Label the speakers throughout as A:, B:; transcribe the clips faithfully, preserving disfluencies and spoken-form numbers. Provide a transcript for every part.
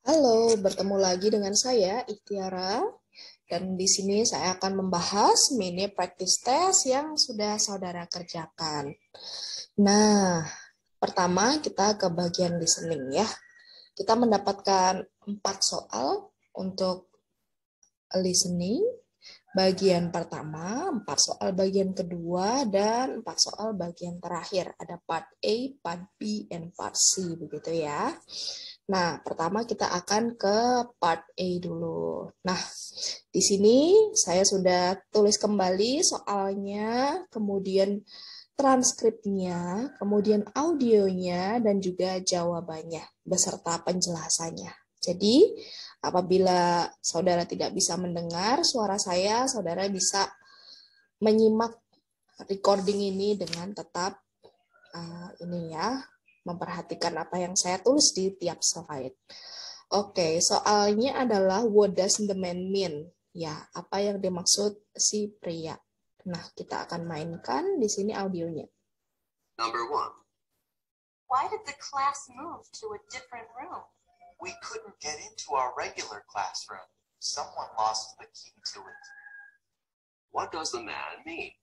A: Halo, bertemu lagi dengan saya, Ikhtiara. Dan di sini saya akan membahas mini practice test yang sudah saudara kerjakan. Nah, pertama kita ke bagian listening ya. Kita mendapatkan empat soal untuk listening. Bagian pertama, empat soal bagian kedua, dan empat soal bagian terakhir. Ada part A, part B, and part C, begitu ya. Nah, pertama kita akan ke part A dulu. Nah, di sini saya sudah tulis kembali soalnya, kemudian transkripnya, kemudian audionya, dan juga jawabannya, beserta penjelasannya. Jadi, apabila saudara tidak bisa mendengar suara saya, saudara bisa menyimak recording ini dengan tetap uh, ini ya, memperhatikan apa yang saya tulis di tiap slide. Oke, soalnya adalah what does the man mean? Ya, apa yang dimaksud si pria? Nah, kita akan mainkan di sini audionya.
B: Number one. Why did the class move to a different room? We couldn't get into our regular classroom. Someone lost the key to it. What does the man mean?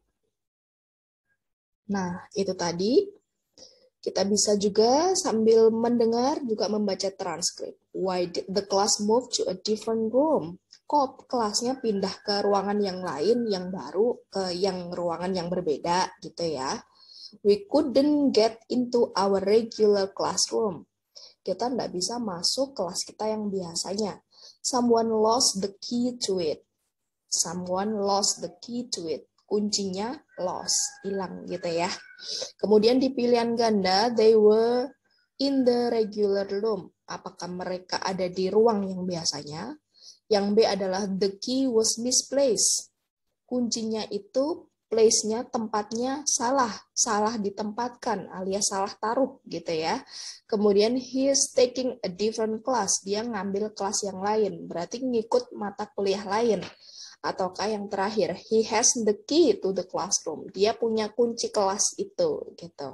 A: Nah, itu tadi. Kita bisa juga sambil mendengar juga membaca transkrip. Why did the class move to a different room? Kok kelasnya pindah ke ruangan yang lain, yang baru, ke yang ruangan yang berbeda gitu ya. We couldn't get into our regular classroom. Kita nggak bisa masuk kelas kita yang biasanya. Someone lost the key to it. Someone lost the key to it. Kuncinya lost, hilang gitu ya. Kemudian di pilihan ganda, they were in the regular room. Apakah mereka ada di ruang yang biasanya? Yang B adalah the key was misplaced. Kuncinya itu place-nya, tempatnya salah, salah ditempatkan alias salah taruh gitu ya. Kemudian he is taking a different class, dia ngambil kelas yang lain, berarti ngikut mata kuliah lain. Ataukah yang terakhir, he has the key to the classroom, dia punya kunci kelas itu gitu.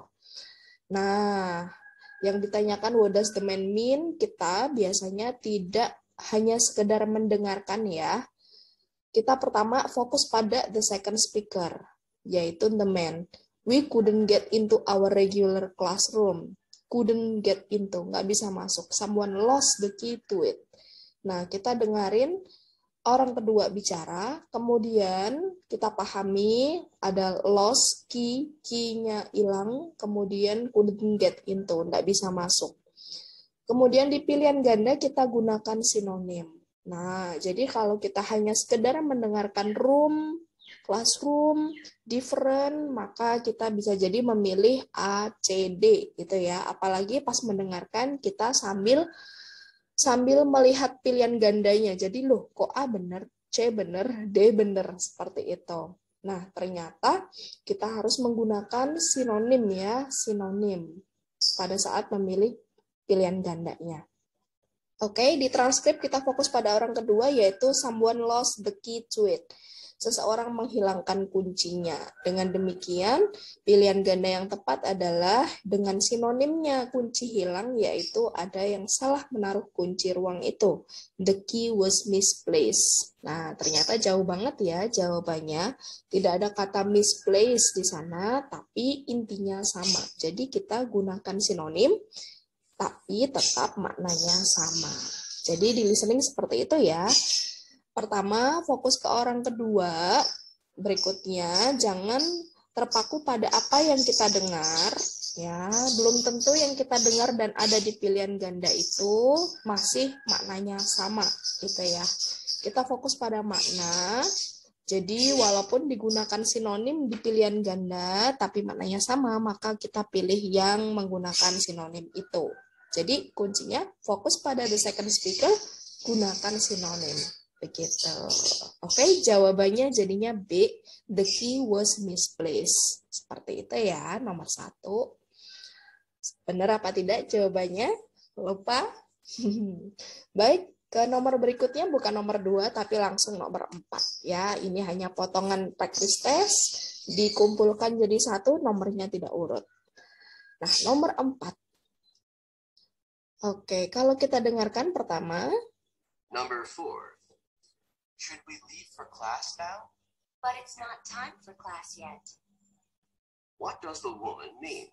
A: Nah, yang ditanyakan what does the man mean, kita biasanya tidak hanya sekedar mendengarkan ya. Kita pertama fokus pada the second speaker, yaitu the man. We couldn't get into our regular classroom. Couldn't get into, nggak bisa masuk. Someone lost the key to it. Nah, kita dengerin orang kedua bicara, kemudian kita pahami ada lost key, key-nya hilang, kemudian couldn't get into, nggak bisa masuk. Kemudian di pilihan ganda kita gunakan sinonim. Nah, jadi kalau kita hanya sekedar mendengarkan room, classroom, different, maka kita bisa jadi memilih A, C, D gitu ya. Apalagi pas mendengarkan kita sambil sambil melihat pilihan gandanya. Jadi loh, kok A benar, C benar, D benar, seperti itu. Nah, ternyata kita harus menggunakan sinonim ya, sinonim pada saat memilih pilihan gandanya. Oke, di transkrip kita fokus pada orang kedua yaitu someone lost the key to it. Seseorang menghilangkan kuncinya. Dengan demikian, pilihan ganda yang tepat adalah dengan sinonimnya kunci hilang, yaitu ada yang salah menaruh kunci ruang itu. The key was misplaced. Nah, ternyata jauh banget ya jawabannya. Tidak ada kata misplaced di sana, tapi intinya sama. Jadi kita gunakan sinonim, tapi tetap maknanya sama. Jadi di listening seperti itu ya. Pertama, fokus ke orang kedua. Berikutnya, jangan terpaku pada apa yang kita dengar. Ya, belum tentu yang kita dengar dan ada di pilihan ganda itu masih maknanya sama, gitu ya. Kita fokus pada makna. Jadi, walaupun digunakan sinonim di pilihan ganda, tapi maknanya sama, maka kita pilih yang menggunakan sinonim itu. Jadi, kuncinya fokus pada the second speaker, gunakan sinonim. Begitu. Oke, jawabannya jadinya B. The key was misplaced. Seperti itu ya, nomor satu. Benar apa tidak jawabannya? Lupa? Baik, ke nomor berikutnya bukan nomor dua, tapi langsung nomor empat. Ya, ini hanya potongan practice test, dikumpulkan jadi satu, nomornya tidak urut. Nah, nomor empat. Oke, kalau kita dengarkan pertama.
B: Number four. Should we leave for class now?
C: But it's not time for class yet.
B: What does the woman mean?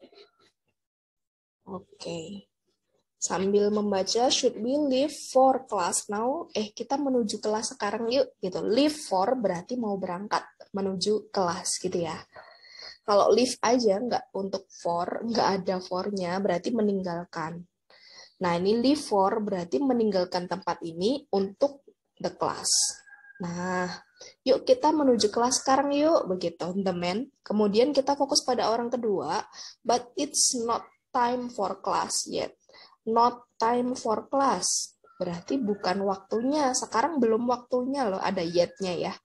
A: Oke. Sambil membaca, should we leave for class now? Eh, kita menuju kelas sekarang yuk, gitu. Leave for berarti mau berangkat, menuju kelas, gitu ya. Kalau leave aja, nggak untuk for, nggak ada for-nya, berarti meninggalkan. Nah, ini leave for berarti meninggalkan tempat ini untuk the class. Nah, yuk kita menuju kelas sekarang yuk, begitu, the man. Kemudian kita fokus pada orang kedua, but it's not time for class yet. Not time for class. Berarti bukan waktunya. Sekarang belum waktunya loh. Ada yet-nya ya.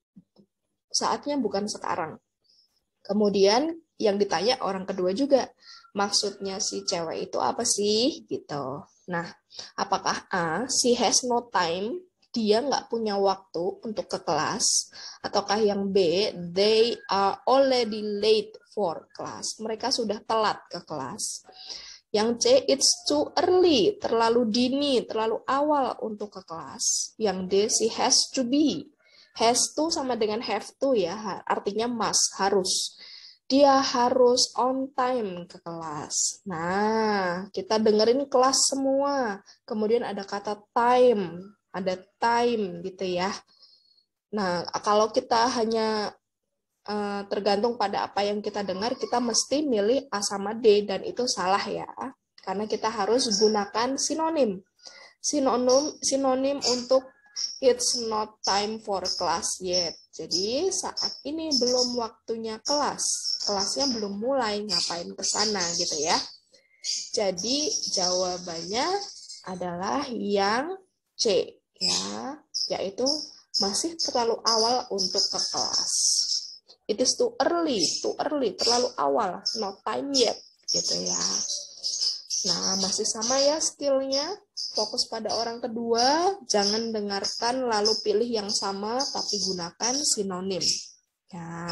A: Saatnya bukan sekarang. Kemudian yang ditanya orang kedua juga. Maksudnya si cewek itu apa sih? Gitu. Nah, apakah A, she has no time? Dia nggak punya waktu untuk ke kelas. Ataukah yang B, they are already late for class. Mereka sudah telat ke kelas. Yang C, it's too early, terlalu dini, terlalu awal untuk ke kelas. Yang D, she has to be. Has to sama dengan have to ya, artinya must, harus. Dia harus on time ke kelas. Nah, kita dengerin kelas semua. Kemudian ada kata time, ada time gitu ya. Nah, kalau kita hanya tergantung pada apa yang kita dengar, kita mesti milih A sama D, dan itu salah ya, karena kita harus gunakan sinonim. Sinonim sinonim untuk it's not time for class yet. Jadi saat ini belum waktunya kelas, kelasnya belum mulai, ngapain ke sana gitu ya. Jadi jawabannya adalah yang C ya, yaitu masih terlalu awal untuk ke kelas. It is too early, too early, terlalu awal, not time yet, gitu ya. Nah, masih sama ya skillnya, fokus pada orang kedua, jangan dengarkan lalu pilih yang sama, tapi gunakan sinonim. Ya.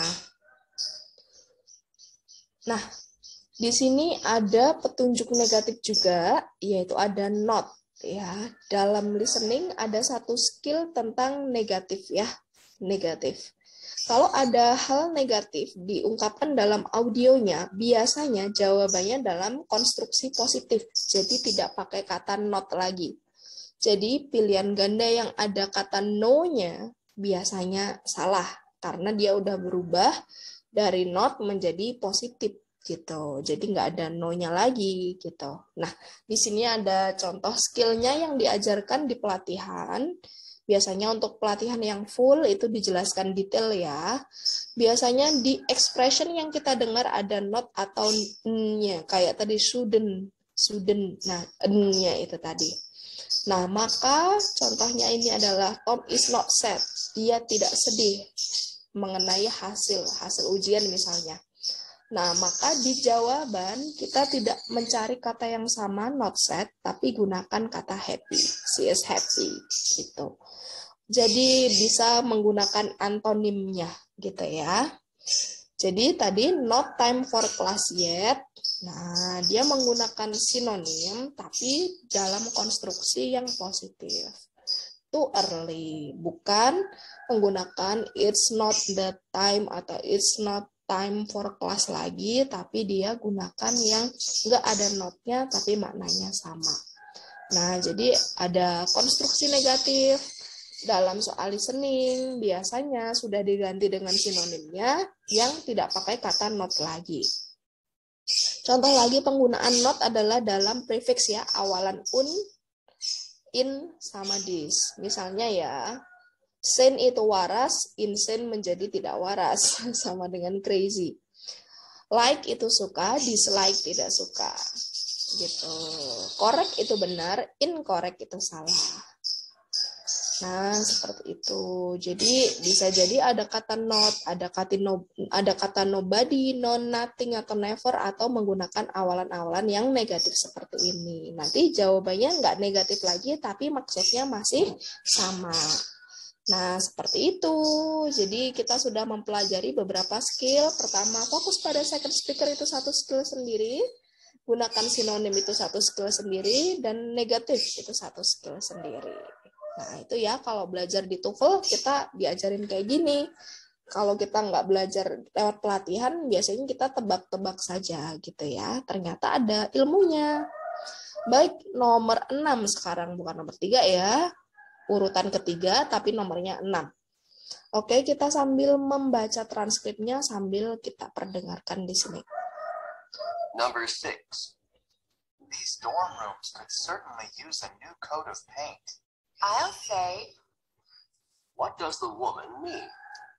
A: Nah, di sini ada petunjuk negatif juga, yaitu ada not. Ya, dalam listening ada satu skill tentang negatif ya, negatif. Kalau ada hal negatif diungkapkan dalam audionya, biasanya jawabannya dalam konstruksi positif. Jadi tidak pakai kata not lagi. Jadi pilihan ganda yang ada kata no-nya biasanya salah. Karena dia udah berubah dari not menjadi positif gitu. Jadi nggak ada no-nya lagi gitu. Nah, di sini ada contoh skillnya yang diajarkan di pelatihan. Biasanya untuk pelatihan yang full itu dijelaskan detail ya. Biasanya di expression yang kita dengar ada not atau n-nya. Kayak tadi shouldn't, shouldn't. Nah, n-nya itu tadi. Nah, maka contohnya ini adalah Tom is not sad. Dia tidak sedih mengenai hasil, hasil ujian misalnya. Nah, maka di jawaban kita tidak mencari kata yang sama, not sad, tapi gunakan kata happy. She is happy, gitu. Jadi bisa menggunakan antonimnya, gitu ya. Jadi tadi not time for class yet. Nah, dia menggunakan sinonim, tapi dalam konstruksi yang positif. Too early, bukan menggunakan it's not the time atau it's not time for class lagi, tapi dia gunakan yang nggak ada not-nya, tapi maknanya sama. Nah, jadi ada konstruksi negatif dalam soal listening, biasanya sudah diganti dengan sinonimnya yang tidak pakai kata not lagi. Contoh lagi penggunaan not adalah dalam prefix ya, awalan un, in, sama dis. Misalnya ya, sane itu waras, insane menjadi tidak waras, sama dengan crazy. Like itu suka, dislike tidak suka. Gitu. Correct itu benar, incorrect itu salah. Nah, seperti itu. Jadi bisa jadi ada kata not, ada kata no, ada kata nobody, no, nothing atau never, atau menggunakan awalan-awalan yang negatif seperti ini. Nanti jawabannya nggak negatif lagi, tapi maksudnya masih sama. Nah, seperti itu. Jadi kita sudah mempelajari beberapa skill. Pertama, fokus pada second speaker itu satu skill sendiri. Gunakan sinonim itu satu skill sendiri dan negatif itu satu skill sendiri. Nah, itu ya kalau belajar di TOEFL kita diajarin kayak gini. Kalau kita nggak belajar lewat pelatihan, biasanya kita tebak-tebak saja gitu ya. Ternyata ada ilmunya. Baik, nomor enam sekarang, bukan nomor tiga ya. Urutan ketiga, tapi nomornya enam. Oke, kita sambil membaca transkripnya sambil kita perdengarkan di sini.
B: Number six. These dorm rooms could certainly use a new coat of paint.
C: I'll say,
B: What does the woman mean?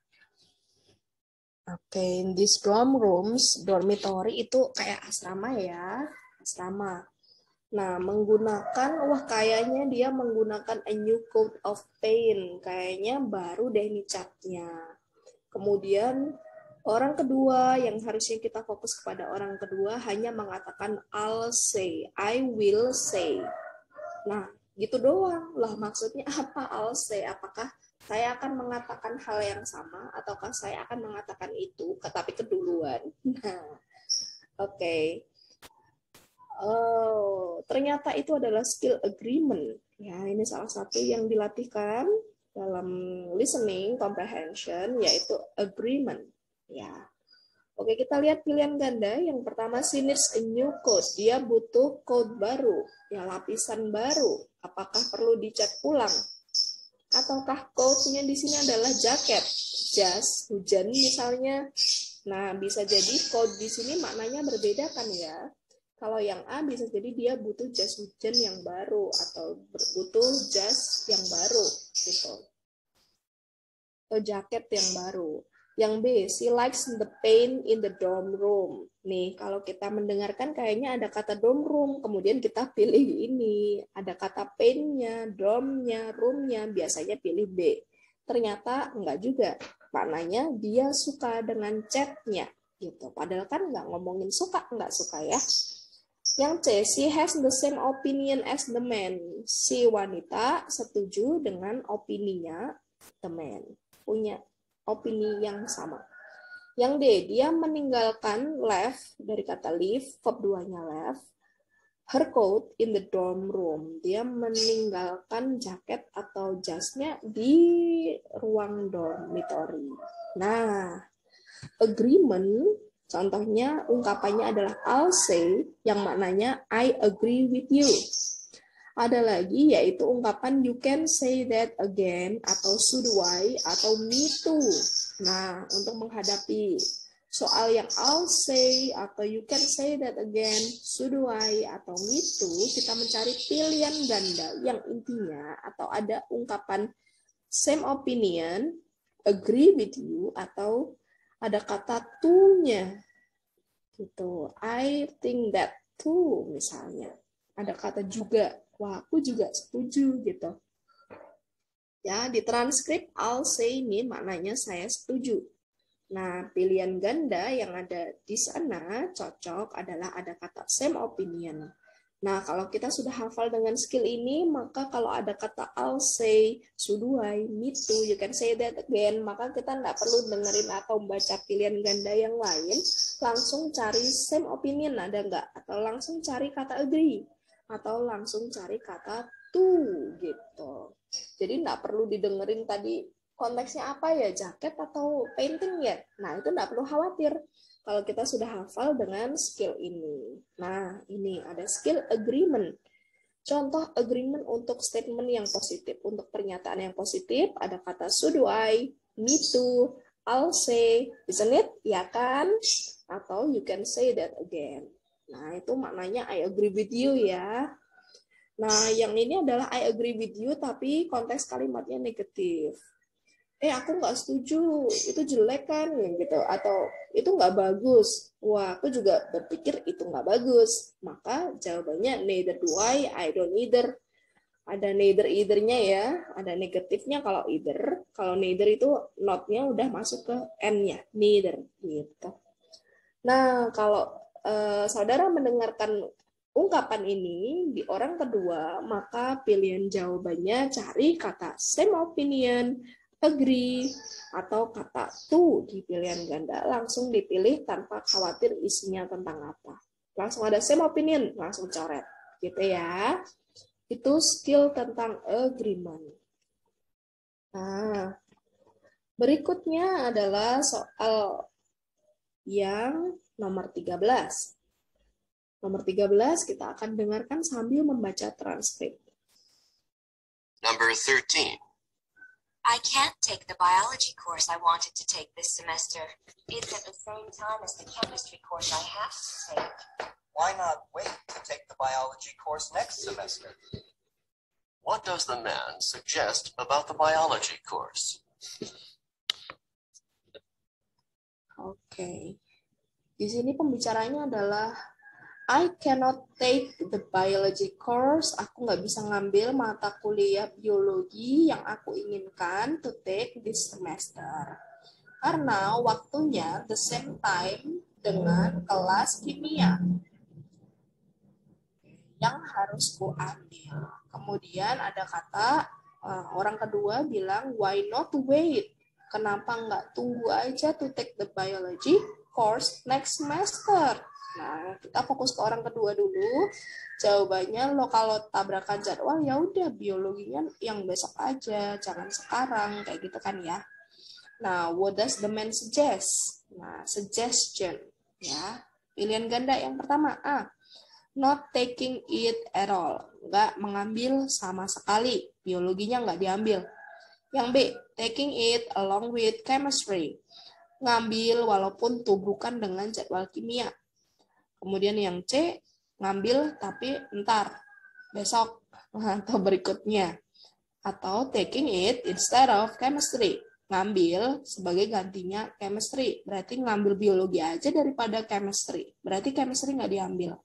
A: Oke, in these dorm rooms, dormitory itu kayak asrama ya, asrama. Nah, menggunakan, wah kayaknya dia menggunakan a new coat of paint. Kayaknya baru deh nih catnya. Kemudian, orang kedua yang harusnya kita fokus kepada orang kedua hanya mengatakan I'll say, I will say. Nah, gitu doang. Lah maksudnya apa I'll say? Apakah saya akan mengatakan hal yang sama ataukah saya akan mengatakan itu tapi keduluan? Nah, oke. Okay. Oh, ternyata itu adalah skill agreement. Ya, ini salah satu yang dilatihkan dalam listening comprehension yaitu agreement. Ya. Oke, kita lihat pilihan ganda. Yang pertama, she needs a new coat. Dia butuh coat baru, ya lapisan baru. Apakah perlu dicat ulang? Ataukah coat-nya di sini adalah jaket, jas, hujan misalnya. Nah, bisa jadi coat di sini maknanya berbeda kan ya. Kalau yang A bisa jadi dia butuh jas hujan yang baru atau butuh jas yang baru gitu. Atau jaket yang baru. Yang B, she likes the paint in the dorm room. Nih, kalau kita mendengarkan kayaknya ada kata dorm room, kemudian kita pilih ini. Ada kata paint-nya, dorm-nya, room-nya, biasanya pilih B. Ternyata enggak juga. Maknanya dia suka dengan cat-nya. Gitu. Padahal kan enggak ngomongin suka, enggak suka ya. Yang C, she has the same opinion as the man. Si wanita setuju dengan opininya the man. Punya opini yang sama. Yang D, dia meninggalkan left, dari kata leave, verb duanya left, her coat in the dorm room. Dia meninggalkan jaket atau jasnya di ruang dormitory. Nah, agreement, contohnya ungkapannya adalah I'll say, yang maknanya I agree with you. Ada lagi yaitu ungkapan you can say that again atau so do I atau me too. Nah, untuk menghadapi soal yang I'll say atau you can say that again, so do I atau me too, kita mencari pilihan ganda yang intinya atau ada ungkapan same opinion, agree with you atau ada kata to-nya. Gitu. I think that too misalnya. Ada kata juga. Wah, aku juga setuju gitu. Ya, di transkrip I'll say ini maknanya saya setuju. Nah, pilihan ganda yang ada di sana cocok adalah ada kata same opinion. Nah, kalau kita sudah hafal dengan skill ini, maka kalau ada kata I'll say, so do I, me too, you can say that again, maka kita tidak perlu dengerin atau baca pilihan ganda yang lain, langsung cari same opinion ada nggak? Atau langsung cari kata agree. Atau langsung cari kata to gitu. Jadi nggak perlu didengerin tadi konteksnya apa ya, jaket atau painting ya. Nah, itu nggak perlu khawatir kalau kita sudah hafal dengan skill ini. Nah, ini ada skill agreement. Contoh agreement untuk statement yang positif. Untuk pernyataan yang positif ada kata so do I, me too, I'll say, isn't it? Ya kan? Atau you can say that again. Nah, itu maknanya I agree with you ya. Nah, yang ini adalah I agree with you, tapi konteks kalimatnya negatif. Eh, aku nggak setuju, itu jelek kan, gitu. Atau itu nggak bagus. Wah, aku juga berpikir itu nggak bagus. Maka jawabannya neither do I, I don't either. Ada neither either-nya ya, ada negatifnya kalau either. Kalau neither itu not-nya udah masuk ke N-nya, neither. Gitu. Nah, kalau Uh, saudara mendengarkan ungkapan ini di orang kedua, maka pilihan jawabannya cari kata same opinion, agree, atau kata to di pilihan ganda. Langsung dipilih tanpa khawatir isinya tentang apa. langsung ada same opinion, langsung coret. Gitu ya. Itu skill tentang agreement. Nah, berikutnya adalah soal yang nomor tiga belas. Nomor tiga belas kita akan dengarkan sambil membaca transkrip.
B: Number thirteen.
C: I can't take the biology course I wanted to take this semester. It's at the same time as the chemistry course I have to take.
D: Why not wait to take the biology course next semester?
B: What does the man suggest about the biology course?
A: Oke. Di sini pembicaranya adalah I cannot take the biology course. Aku nggak bisa ngambil mata kuliah biologi yang aku inginkan to take this semester. Karena waktunya the same time dengan kelas kimia yang harus ku ambil. Kemudian ada kata uh, orang kedua bilang why not wait? Kenapa nggak tunggu aja to take the biology course next semester? Nah, kita fokus ke orang kedua dulu. Jawabannya lo kalau tabrakan jadwal ya udah biologinya yang besok aja, jangan sekarang kayak gitu kan ya. Nah, what does the man suggest? Nah, suggestion ya. Pilihan ganda yang pertama A. Not taking it at all. Nggak mengambil sama sekali. Biologinya nggak diambil. Yang B. Taking it along with chemistry. Ngambil walaupun tuh bukan dengan jadwal kimia. Kemudian yang C, ngambil tapi ntar, besok, atau berikutnya. Atau taking it instead of chemistry. Ngambil sebagai gantinya chemistry. Berarti ngambil biologi aja daripada chemistry. Berarti chemistry nggak diambil.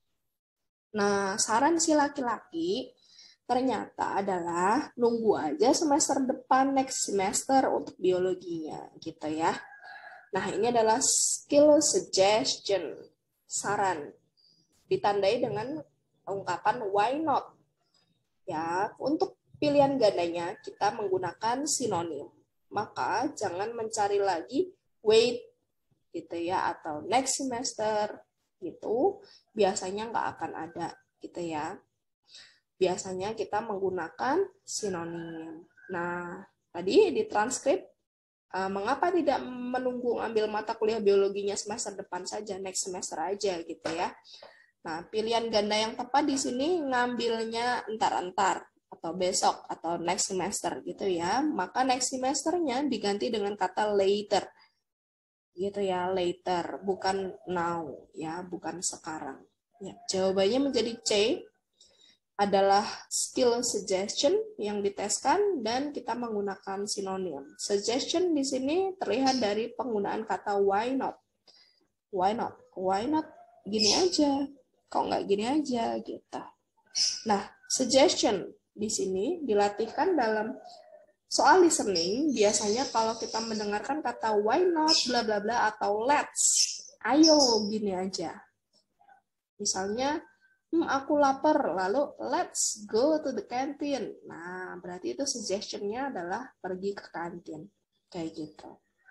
A: Nah, saran si laki-laki ternyata adalah nunggu aja semester depan, next semester untuk biologinya. Gitu ya. Nah, ini adalah skill suggestion. Saran ditandai dengan ungkapan why not ya. Untuk pilihan gandanya kita menggunakan sinonim, maka jangan mencari lagi wait gitu ya atau next semester gitu, biasanya nggak akan ada gitu ya. Biasanya kita menggunakan sinonim. Nah, tadi di transkrip Uh, mengapa tidak menunggu ambil mata kuliah biologinya semester depan saja, next semester aja gitu ya. Nah, pilihan ganda yang tepat di sini ngambilnya entar-entar atau besok atau next semester gitu ya. Maka next semesternya diganti dengan kata later. Gitu ya, later, bukan now ya, bukan sekarang. Ya, jawabannya menjadi C. Adalah skill suggestion yang diteskan dan kita menggunakan sinonim. Suggestion di sini terlihat dari penggunaan kata why not. Why not? Why not gini aja? Kok nggak gini aja gitu. Nah, suggestion di sini dilatihkan dalam soal listening. Biasanya kalau kita mendengarkan kata why not, bla bla bla atau let's, ayo gini aja. Misalnya Hmm, aku lapar, lalu let's go to the canteen. Nah, berarti itu suggestion-nya adalah pergi ke kantin. Kayak gitu.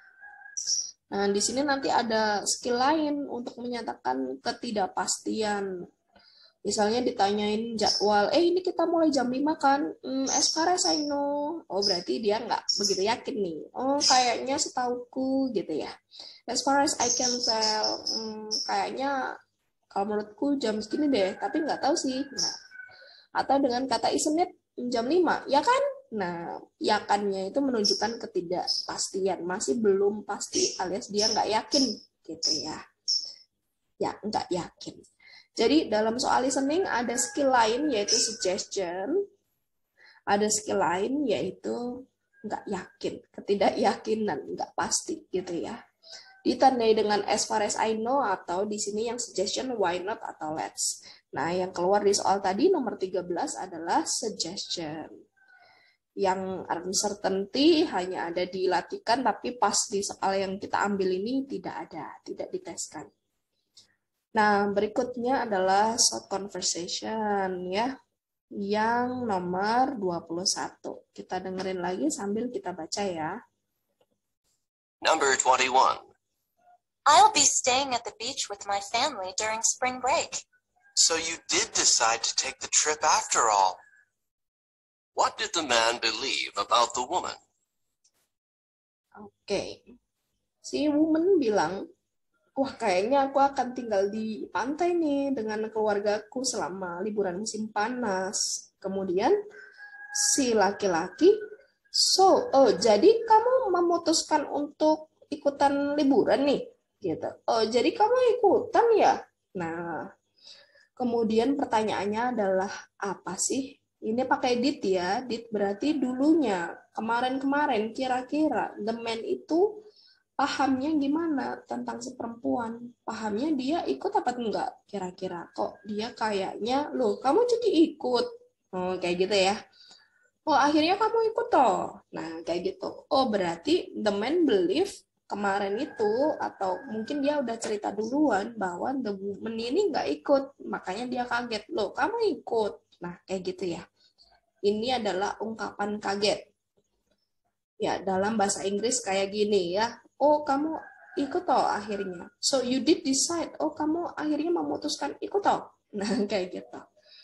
A: Nah, di sini nanti ada skill lain untuk menyatakan ketidakpastian. Misalnya ditanyain jadwal, eh ini kita mulai jam lima kan? Hmm, as far as I know. Oh, berarti dia nggak begitu yakin nih. Oh, kayaknya setauku gitu ya. As far as I can tell, hmm, kayaknya kalau menurutku jam segini deh, tapi nggak tahu sih. Nah, atau dengan kata isn't it jam lima, ya kan? Nah, yakannya itu menunjukkan ketidakpastian, masih belum pasti alias dia nggak yakin gitu ya. Ya, nggak yakin. Jadi dalam soal listening ada skill lain yaitu suggestion, ada skill lain yaitu nggak yakin, ketidakyakinan, nggak pasti gitu ya. Ditandai dengan as far as I know atau di sini yang suggestion why not atau let's. Nah, yang keluar di soal tadi nomor tiga belas adalah suggestion. Yang uncertainty hanya ada dilatihkan tapi pas di soal yang kita ambil ini tidak ada, tidak diteskan. Nah, berikutnya adalah short conversation ya. Yang nomor dua puluh satu. Kita dengerin lagi sambil kita baca ya.
B: Number twenty-one.
C: I'll be staying at the beach with my family during spring break.
B: So you did decide to take the trip after all.
E: What did the man believe about the woman?
A: Oke. Si woman bilang, wah kayaknya aku akan tinggal di pantai nih dengan keluargaku selama liburan musim panas. Kemudian si laki-laki, so, oh jadi kamu memutuskan untuk ikutan liburan nih? Gitu. Oh jadi kamu ikutan ya? Nah, kemudian pertanyaannya adalah apa sih? Ini pakai did ya, did berarti dulunya, kemarin-kemarin, kira-kira the man itu pahamnya gimana tentang si perempuan? Pahamnya dia ikut apa enggak? Kira-kira kok dia kayaknya, loh kamu jadi ikut? Oh kayak gitu ya. Oh akhirnya kamu ikut toh? Nah kayak gitu. Oh berarti the man believe kemarin itu, atau mungkin dia udah cerita duluan bahwa the woman ini nggak ikut, makanya dia kaget. Loh kamu ikut? Nah kayak gitu ya. Ini adalah ungkapan kaget. Ya, dalam bahasa Inggris kayak gini ya. Oh, kamu ikut toh akhirnya. So, you did decide. Oh, kamu akhirnya memutuskan ikut toh. Nah, kayak gitu.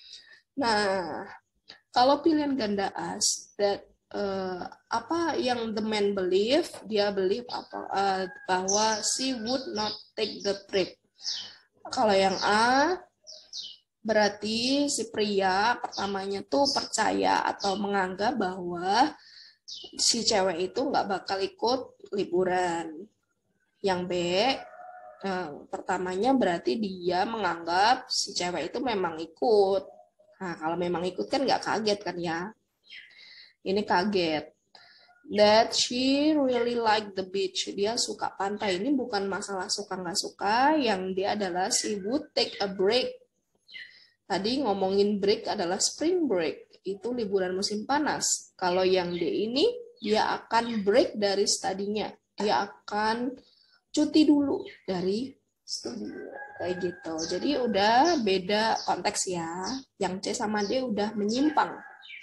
A: Nah, kalau pilihan ganda as, that uh, apa yang the man believe, dia believe apa uh, bahwa she would not take the trip. Kalau yang A, berarti si pria pertamanya tuh percaya atau menganggap bahwa si cewek itu nggak bakal ikut liburan. Yang B, eh, pertamanya berarti dia menganggap si cewek itu memang ikut. Nah, kalau memang ikut kan nggak kaget kan ya. Ini kaget. That she really like the beach. Dia suka pantai. Ini bukan masalah suka nggak suka. Yang dia adalah she would take a break. Tadi ngomongin break adalah spring break, itu liburan musim panas. Kalau yang D ini, dia akan break dari studinya. Dia akan cuti dulu dari studinya. Kayak gitu. Jadi udah beda konteks ya. Yang C sama D udah menyimpang.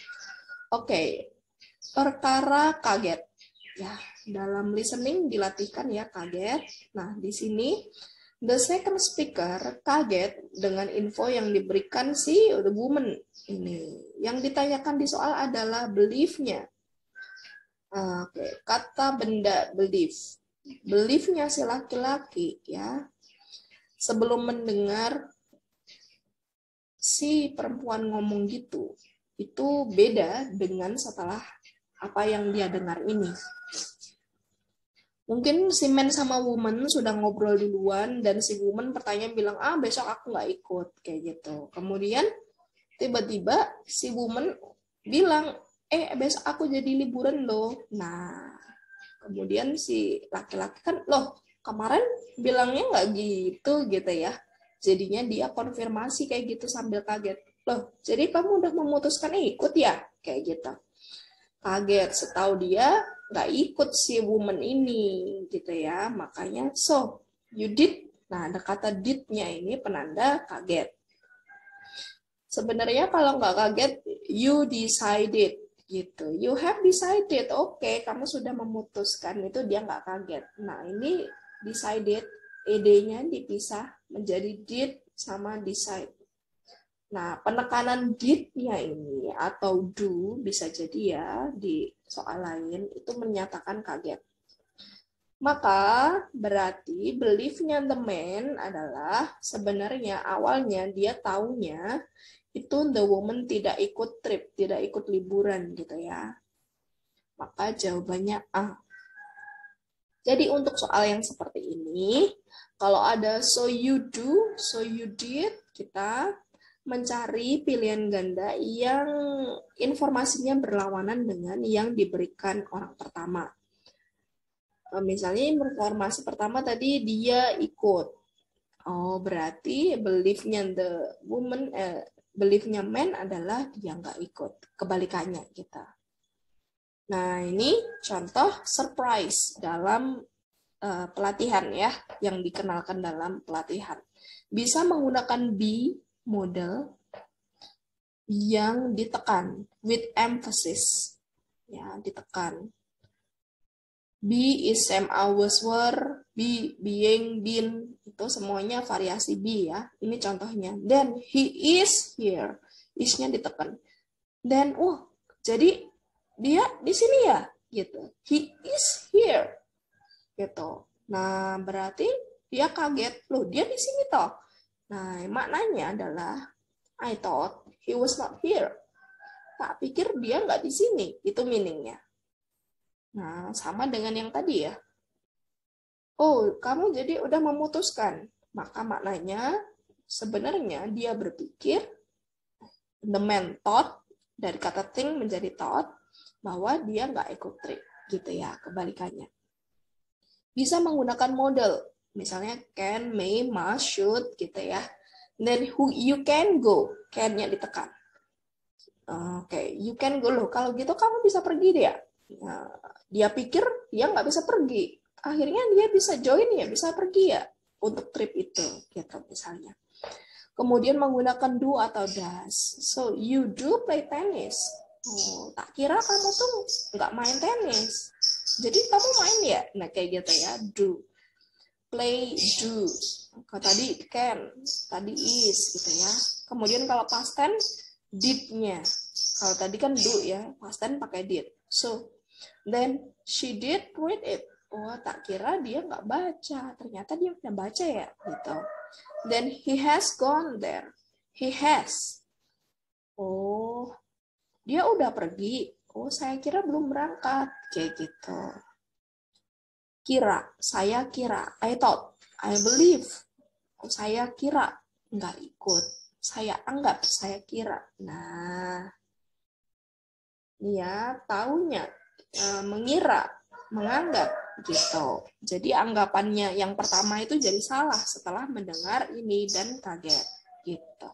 A: Oke, perkara kaget. Ya, dalam listening dilatihkan ya kaget. Nah, di sini the second speaker kaget dengan info yang diberikan si the woman ini. Yang ditanyakan di soal adalah belief-nya. Oke, kata benda belief. Belief-nya si laki-laki ya. Sebelum mendengar si perempuan ngomong gitu, itu beda dengan setelah apa yang dia dengar ini. Mungkin si man sama woman sudah ngobrol duluan dan si woman pertanyaan bilang, ah besok aku nggak ikut, kayak gitu. Kemudian tiba-tiba si woman bilang, eh besok aku jadi liburan loh. Nah, kemudian si laki-laki kan, loh kemarin bilangnya nggak gitu gitu ya. Jadinya dia konfirmasi kayak gitu sambil kaget. Loh, jadi kamu udah memutuskan ikut ya? Kayak gitu. Kaget, setahu dia nggak ikut si woman ini gitu ya, makanya so you did. Nah ada kata did-nya ini penanda kaget. Sebenarnya kalau nggak kaget you decided gitu, you have decided, oke okay, kamu sudah memutuskan, itu dia nggak kaget. Nah ini decided, ed-nya dipisah menjadi did sama decide. Nah, penekanan did-nya ini atau do bisa jadi ya di soal lain itu menyatakan kaget. Maka berarti belief-nya the man adalah sebenarnya awalnya dia taunya itu the woman tidak ikut trip, tidak ikut liburan gitu ya. Maka jawabannya A. Jadi untuk soal yang seperti ini, kalau ada so you do, so you did, kita mencari pilihan ganda yang informasinya berlawanan dengan yang diberikan orang pertama. Misalnya informasi pertama tadi dia ikut. Oh, berarti belief-nya the woman, eh, belief-nya man adalah dia nggak ikut. Kebalikannya kita. Nah, ini contoh surprise dalam uh, pelatihan ya, yang dikenalkan dalam pelatihan. Bisa menggunakan be model yang ditekan with emphasis, ya ditekan. be is, am, are, was, were, be, being, been, itu semuanya variasi be ya. Ini contohnya. Then he is here. Is-nya ditekan. Then, oh, jadi dia di sini ya, gitu. He is here, gitu. Nah, berarti dia kaget, loh dia di sini toh. Nah, maknanya adalah I thought he was not here. Tak pikir dia nggak di sini, itu meaningnya. Nah, sama dengan yang tadi ya. Oh, kamu jadi udah memutuskan. Maka maknanya sebenarnya dia berpikir, the man thought, dari kata think menjadi thought, bahwa dia nggak ikut trip. Gitu ya, kebalikannya. Bisa menggunakan model. Misalnya can, may, must, should, gitu ya. Then who you can go. Can-nya ditekan. Oke, okay, you can go loh. Kalau gitu kamu bisa pergi dia. Nah, dia pikir dia nggak bisa pergi. Akhirnya dia bisa join ya, bisa pergi ya untuk trip itu, gitu misalnya. Kemudian menggunakan do atau does. So you do play tennis. Oh, tak kira kamu tuh nggak main tenis. Jadi kamu main ya. Nah kayak gitu ya, do. Play, do. Kalau tadi can, tadi is, gitu ya. Kemudian kalau past tense, did-nya. Kalau tadi kan do ya, past tense pakai did. So then she did read it. Oh, tak kira dia nggak baca. Ternyata dia udah baca ya, gitu. Then he has gone there. He has. Oh, dia udah pergi. Oh, saya kira belum berangkat. Kayak gitu. Kira, saya kira. I thought, I believe. Oh, saya kira nggak ikut. Saya anggap, saya kira. Nah, ya taunya, e, mengira, menganggap, gitu. Jadi anggapannya yang pertama itu jadi salah setelah mendengar ini dan kaget, gitu.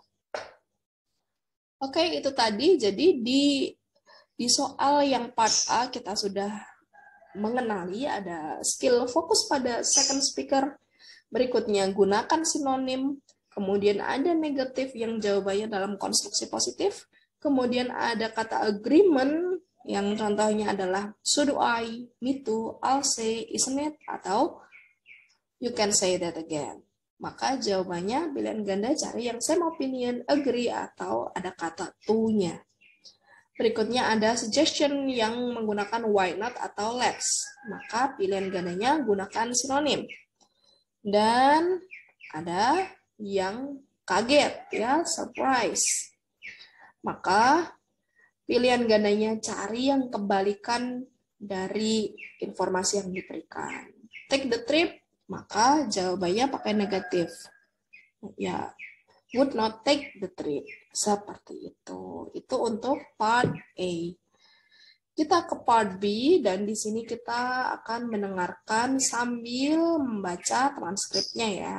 A: Oke, itu tadi. Jadi di di soal yang part A kita sudah mengenali ada skill fokus pada second speaker. Berikutnya gunakan sinonim. Kemudian ada negatif yang jawabannya dalam konstruksi positif. Kemudian ada kata agreement yang contohnya adalah so do I, me too, I'll say, isn't it, atau you can say that again. Maka jawabannya pilihan ganda cari yang same opinion, agree, atau ada kata to-nya. Berikutnya ada suggestion yang menggunakan why not atau let's. Maka pilihan gandanya gunakan sinonim. Dan ada yang kaget ya, surprise. Maka pilihan gandanya cari yang kebalikan dari informasi yang diberikan. Take the trip, maka jawabannya pakai negatif. Ya, would not take the trip. Seperti itu. Itu untuk part A. Kita ke part B dan di sini kita akan mendengarkan sambil membaca transkripnya ya.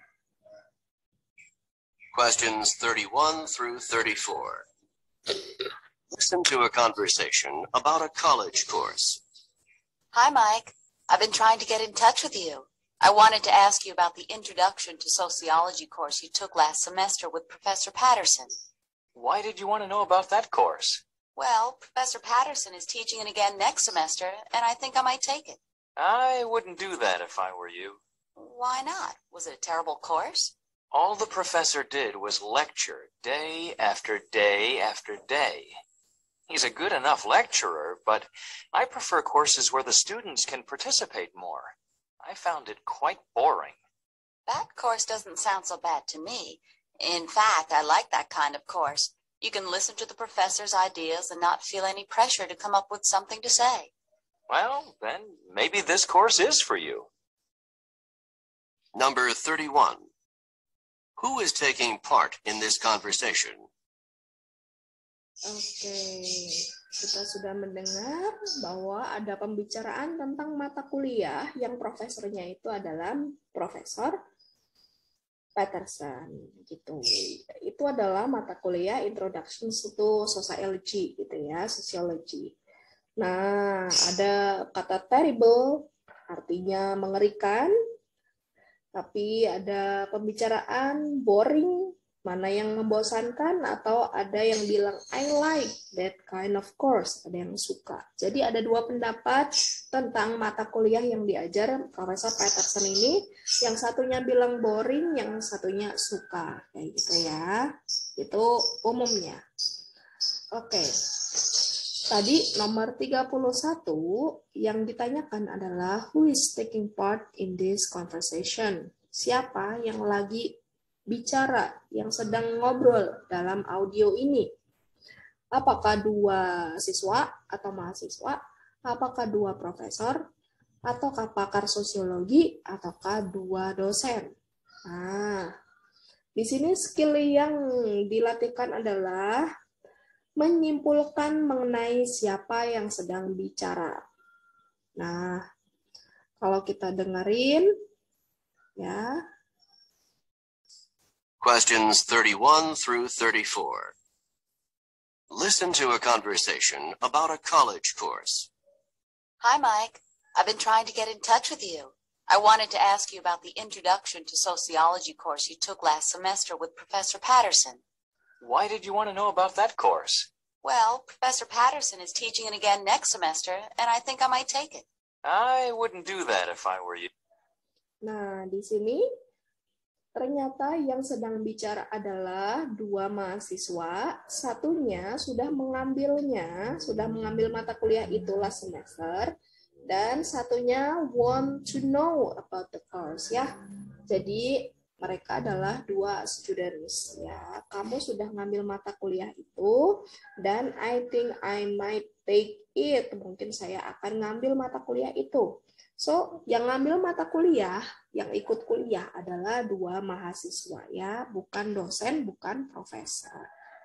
E: Questions thirty-one through thirty-four. Listen to a conversation about a college course.
F: Hi, Mike. I've been trying to get in touch with you. I wanted to ask you about the Introduction to Sociology course you took last semester with Professor Patterson.
G: Why did you want to know about that course?
F: Well, Professor Patterson is teaching it again next semester, and I think I might take it.
G: I wouldn't do that if I were you.
F: Why not? Was it a terrible course?
G: All the professor did was lecture day after day after day. He's a good enough lecturer, but I prefer courses where the students can participate more. I found it quite boring.
F: That course doesn't sound so bad to me. In fact, I like that kind of course. You can listen to the professor's ideas and not feel any pressure to come up with something to say.
G: Well, then maybe this course is for you.
E: Number thirty-one. Who is taking part in this conversation?
A: Oke, kita sudah mendengar bahwa ada pembicaraan tentang mata kuliah yang profesornya itu adalah Profesor Patterson, gitu. Itu adalah mata kuliah Introduction to Sociology, gitu ya, Sociology. Nah, ada kata terrible, artinya mengerikan, tapi ada pembicaraan boring, Mana yang membosankan atau ada yang bilang I like that kind of course, ada yang suka. Jadi ada dua pendapat tentang mata kuliah yang diajar Profesor Patterson ini. Yang satunya bilang boring, yang satunya suka. Kayak gitu ya. Itu umumnya. Oke. Tadi nomor tiga puluh satu yang ditanyakan adalah who is taking part in this conversation? Siapa yang lagi bicara, yang sedang ngobrol dalam audio ini? Apakah dua siswa atau mahasiswa? Apakah dua profesor? Ataukah pakar sosiologi? Ataukah dua dosen? Nah, di sini skill yang dilatihkan adalah menyimpulkan mengenai siapa yang sedang bicara. Nah, kalau kita dengerin, ya.
E: Questions thirty-one through thirty-four. Listen to a conversation about a college course.
F: Hi, Mike. I've been trying to get in touch with you. I wanted to ask you about the Introduction to Sociology course you took last semester with Professor Patterson.
G: Why did you want to know about that course?
F: Well, Professor Patterson is teaching it again next semester, and I think I might take it.
G: I wouldn't do that if I were you.
A: Nah, di sini ternyata yang sedang bicara adalah dua mahasiswa, satunya sudah mengambilnya, sudah mengambil mata kuliah itu last semester, dan satunya want to know about the course, ya. Jadi mereka adalah dua students, ya. Kamu sudah ngambil mata kuliah itu, dan I think I might take it. Mungkin saya akan ngambil mata kuliah itu. So, yang ngambil mata kuliah, yang ikut kuliah adalah dua mahasiswa, ya, bukan dosen, bukan profesor.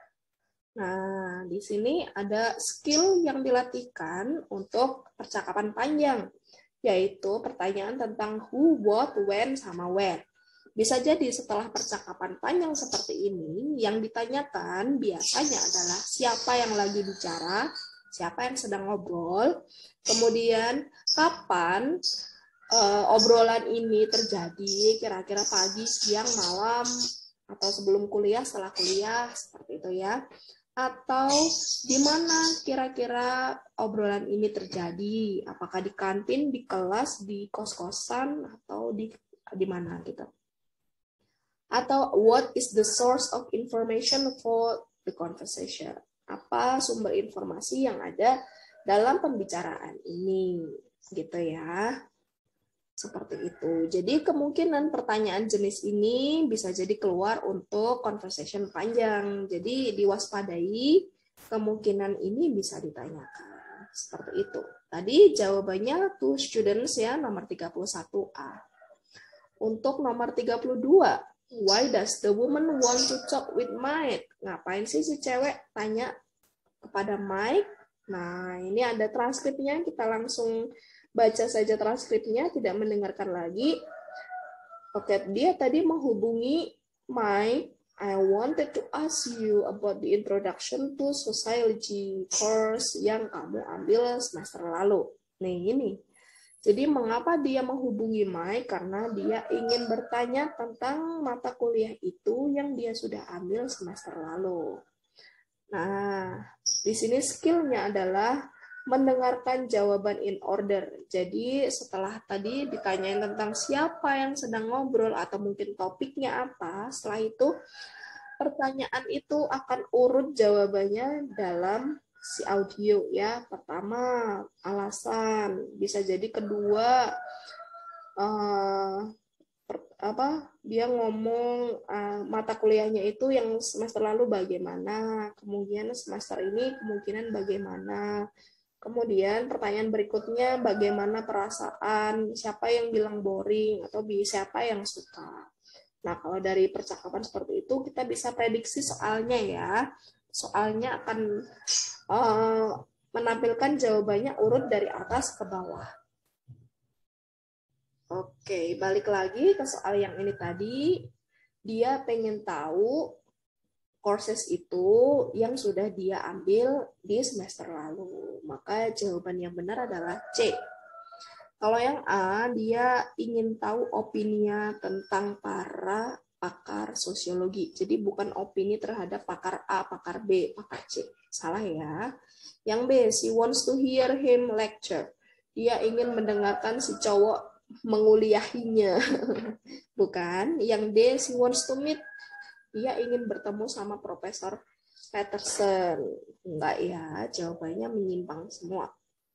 A: Nah, di sini ada skill yang dilatihkan untuk percakapan panjang, yaitu pertanyaan tentang who, what, when, sama where. Bisa jadi setelah percakapan panjang seperti ini, yang ditanyakan biasanya adalah siapa yang lagi bicara, siapa yang sedang ngobrol, kemudian kapan uh, obrolan ini terjadi, kira-kira pagi, siang, malam, atau sebelum kuliah, setelah kuliah, seperti itu ya. Atau di mana kira-kira obrolan ini terjadi, apakah di kantin, di kelas, di kos-kosan, atau di di mana gitu. Atau what is the source of information for the conversation? Apa sumber informasi yang ada dalam pembicaraan ini, gitu ya. Seperti itu. Jadi kemungkinan pertanyaan jenis ini bisa jadi keluar untuk conversation panjang. Jadi diwaspadai kemungkinan ini bisa ditanyakan. Seperti itu. Tadi jawabannya to students ya, nomor tiga puluh satu A. Untuk nomor tiga puluh dua, why does the woman want to talk with Mike? Ngapain sih si cewek tanya kepada Mike? Nah, ini ada transkripnya. Kita langsung baca saja transkripnya, tidak mendengarkan lagi. Oke, dia tadi menghubungi Mike. I wanted to ask you about the introduction to sociology course yang kamu ambil semester lalu. Nih, ini. Jadi mengapa dia menghubungi Mike? Karena dia ingin bertanya tentang mata kuliah itu yang dia sudah ambil semester lalu. Nah, di sini skillnya adalah mendengarkan jawaban in order. Jadi setelah tadi ditanyain tentang siapa yang sedang ngobrol atau mungkin topiknya apa, setelah itu pertanyaan itu akan urut jawabannya dalam si audio ya. Pertama, alasan. Bisa jadi kedua, uh, per, apa dia ngomong uh, mata kuliahnya itu yang semester lalu bagaimana, kemudian semester ini kemungkinan bagaimana. Kemudian pertanyaan berikutnya, bagaimana perasaan, siapa yang bilang boring, atau siapa yang suka. Nah, kalau dari percakapan seperti itu, kita bisa prediksi soalnya ya. Soalnya akan uh, menampilkan jawabannya urut dari atas ke bawah. Oke, balik lagi ke soal yang ini tadi. Dia pengen tahu courses itu yang sudah dia ambil di semester lalu. Maka jawaban yang benar adalah C. Kalau yang A, dia ingin tahu opininya tentang para pakar sosiologi. Jadi bukan opini terhadap pakar A, pakar B, pakar C. Salah ya. Yang B, she wants to hear him lecture. Dia ingin mendengarkan si cowok menguliahinya. Bukan. Yang D, she wants to meet. Dia ingin bertemu sama Profesor Peterson. Enggak ya, jawabannya menyimpang semua.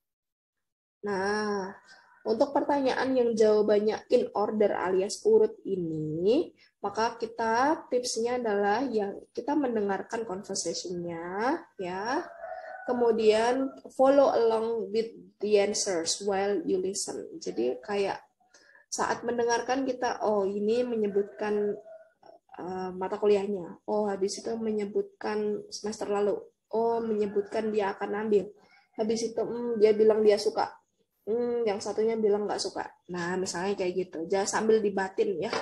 A: Nah, untuk pertanyaan yang jawabannya in order alias urut ini, maka kita tipsnya adalah yang kita mendengarkan conversation-nya, ya. Kemudian follow along with the answers while you listen. Jadi kayak saat mendengarkan kita, oh ini menyebutkan uh, mata kuliahnya, oh habis itu menyebutkan semester lalu, oh menyebutkan dia akan ambil, habis itu hmm, dia bilang dia suka. Hmm, yang satunya bilang nggak suka. Nah, misalnya kayak gitu. Jangan sambil dibatin ya.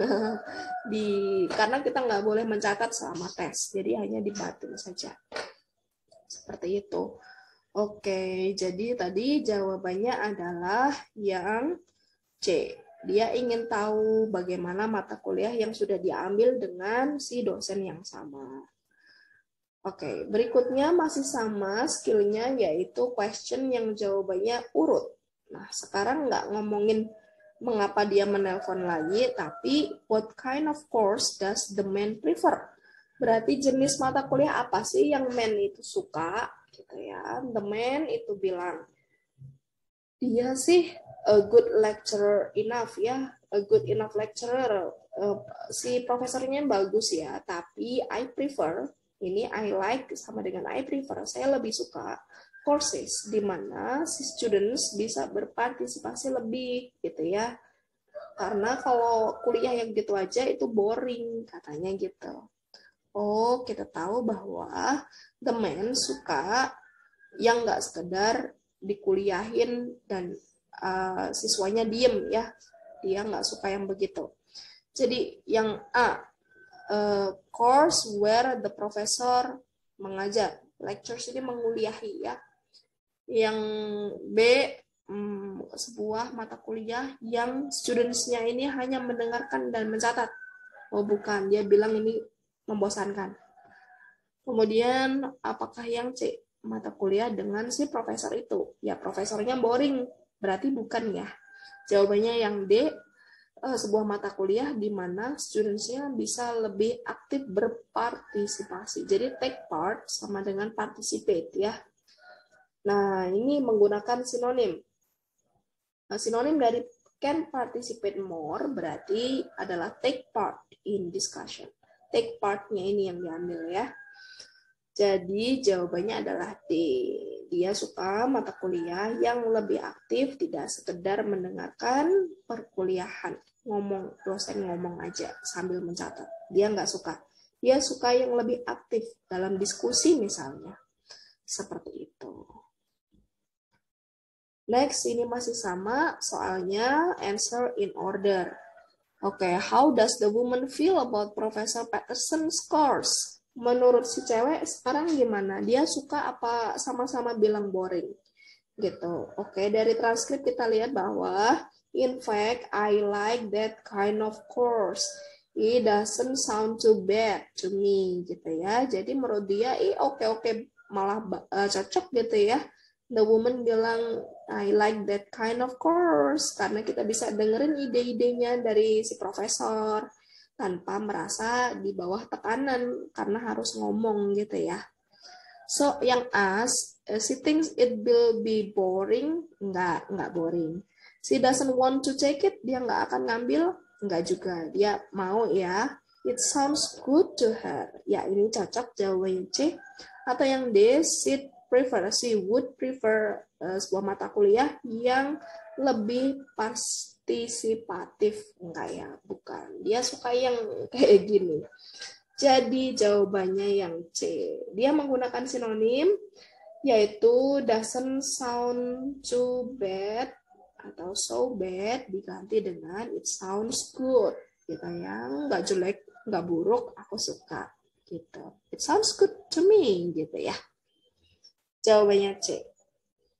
A: di karena kita nggak boleh mencatat selama tes. Jadi hanya dibatin saja. Seperti itu. Oke, jadi tadi jawabannya adalah yang C. Dia ingin tahu bagaimana mata kuliah yang sudah diambil dengan si dosen yang sama. Oke, berikutnya masih sama skillnya yaitu question yang jawabannya urut. Nah, sekarang nggak ngomongin mengapa dia menelpon lagi, tapi what kind of course does the man prefer? Berarti jenis mata kuliah apa sih yang man itu suka? Gitu ya. The man itu bilang, dia sih a good lecturer enough ya, a good enough lecturer. Uh, si profesornya bagus ya, tapi I prefer. Ini I like sama dengan I prefer. Saya lebih suka courses di mana si students bisa berpartisipasi lebih gitu ya. Karena kalau kuliah yang gitu aja itu boring katanya gitu. Oh, kita tahu bahwa the man suka yang nggak sekedar dikuliahin dan uh, siswanya diem ya. Dia nggak suka yang begitu. Jadi yang A, Uh, course where the professor mengajar, lectures ini menguliahi ya. Yang B, um, sebuah mata kuliah yang students-nya ini hanya mendengarkan dan mencatat. Oh bukan, dia bilang ini membosankan. Kemudian apakah yang C, mata kuliah dengan si profesor itu? Ya profesornya boring, berarti bukan ya. Jawabannya yang D, sebuah mata kuliah di mana students-nya bisa lebih aktif berpartisipasi. Jadi take part sama dengan participate ya. Nah, ini menggunakan sinonim. Nah, sinonim dari can participate more berarti adalah take part in discussion. Take part-nya ini yang diambil ya. Jadi jawabannya adalah D. Dia suka mata kuliah yang lebih aktif, tidak sekedar mendengarkan perkuliahan. Ngomong, dosen ngomong aja sambil mencatat. Dia nggak suka. Dia suka yang lebih aktif dalam diskusi misalnya. Seperti itu. Next, ini masih sama soalnya answer in order. Oke, okay, how does the woman feel about Professor Peterson's course? Menurut si cewek sekarang gimana? Dia suka apa sama-sama bilang boring? Gitu. Oke, okay, dari transkrip kita lihat bahwa in fact, I like that kind of course. It doesn't sound too bad to me, gitu ya. Jadi menurut dia, eh oke-oke, malah uh, cocok gitu ya. The woman bilang, I like that kind of course. Karena kita bisa dengerin ide-idenya dari si profesor tanpa merasa di bawah tekanan karena harus ngomong gitu ya. So, yang A, she thinks it will be boring. Enggak, enggak boring. She doesn't want to take it, dia nggak akan ngambil, nggak juga, dia mau ya. It sounds good to her. Ya, ini cocok jawabannya C. Atau yang D, she prefer, she would prefer uh, sebuah mata kuliah yang lebih partisipatif. Enggak ya, bukan. Dia suka yang kayak gini. Jadi jawabannya yang C. Dia menggunakan sinonim, yaitu doesn't sound too bad, atau so bad diganti dengan it sounds good gitu ya, nggak jelek nggak buruk, aku suka gitu, it sounds good to me gitu ya. Jawabannya C.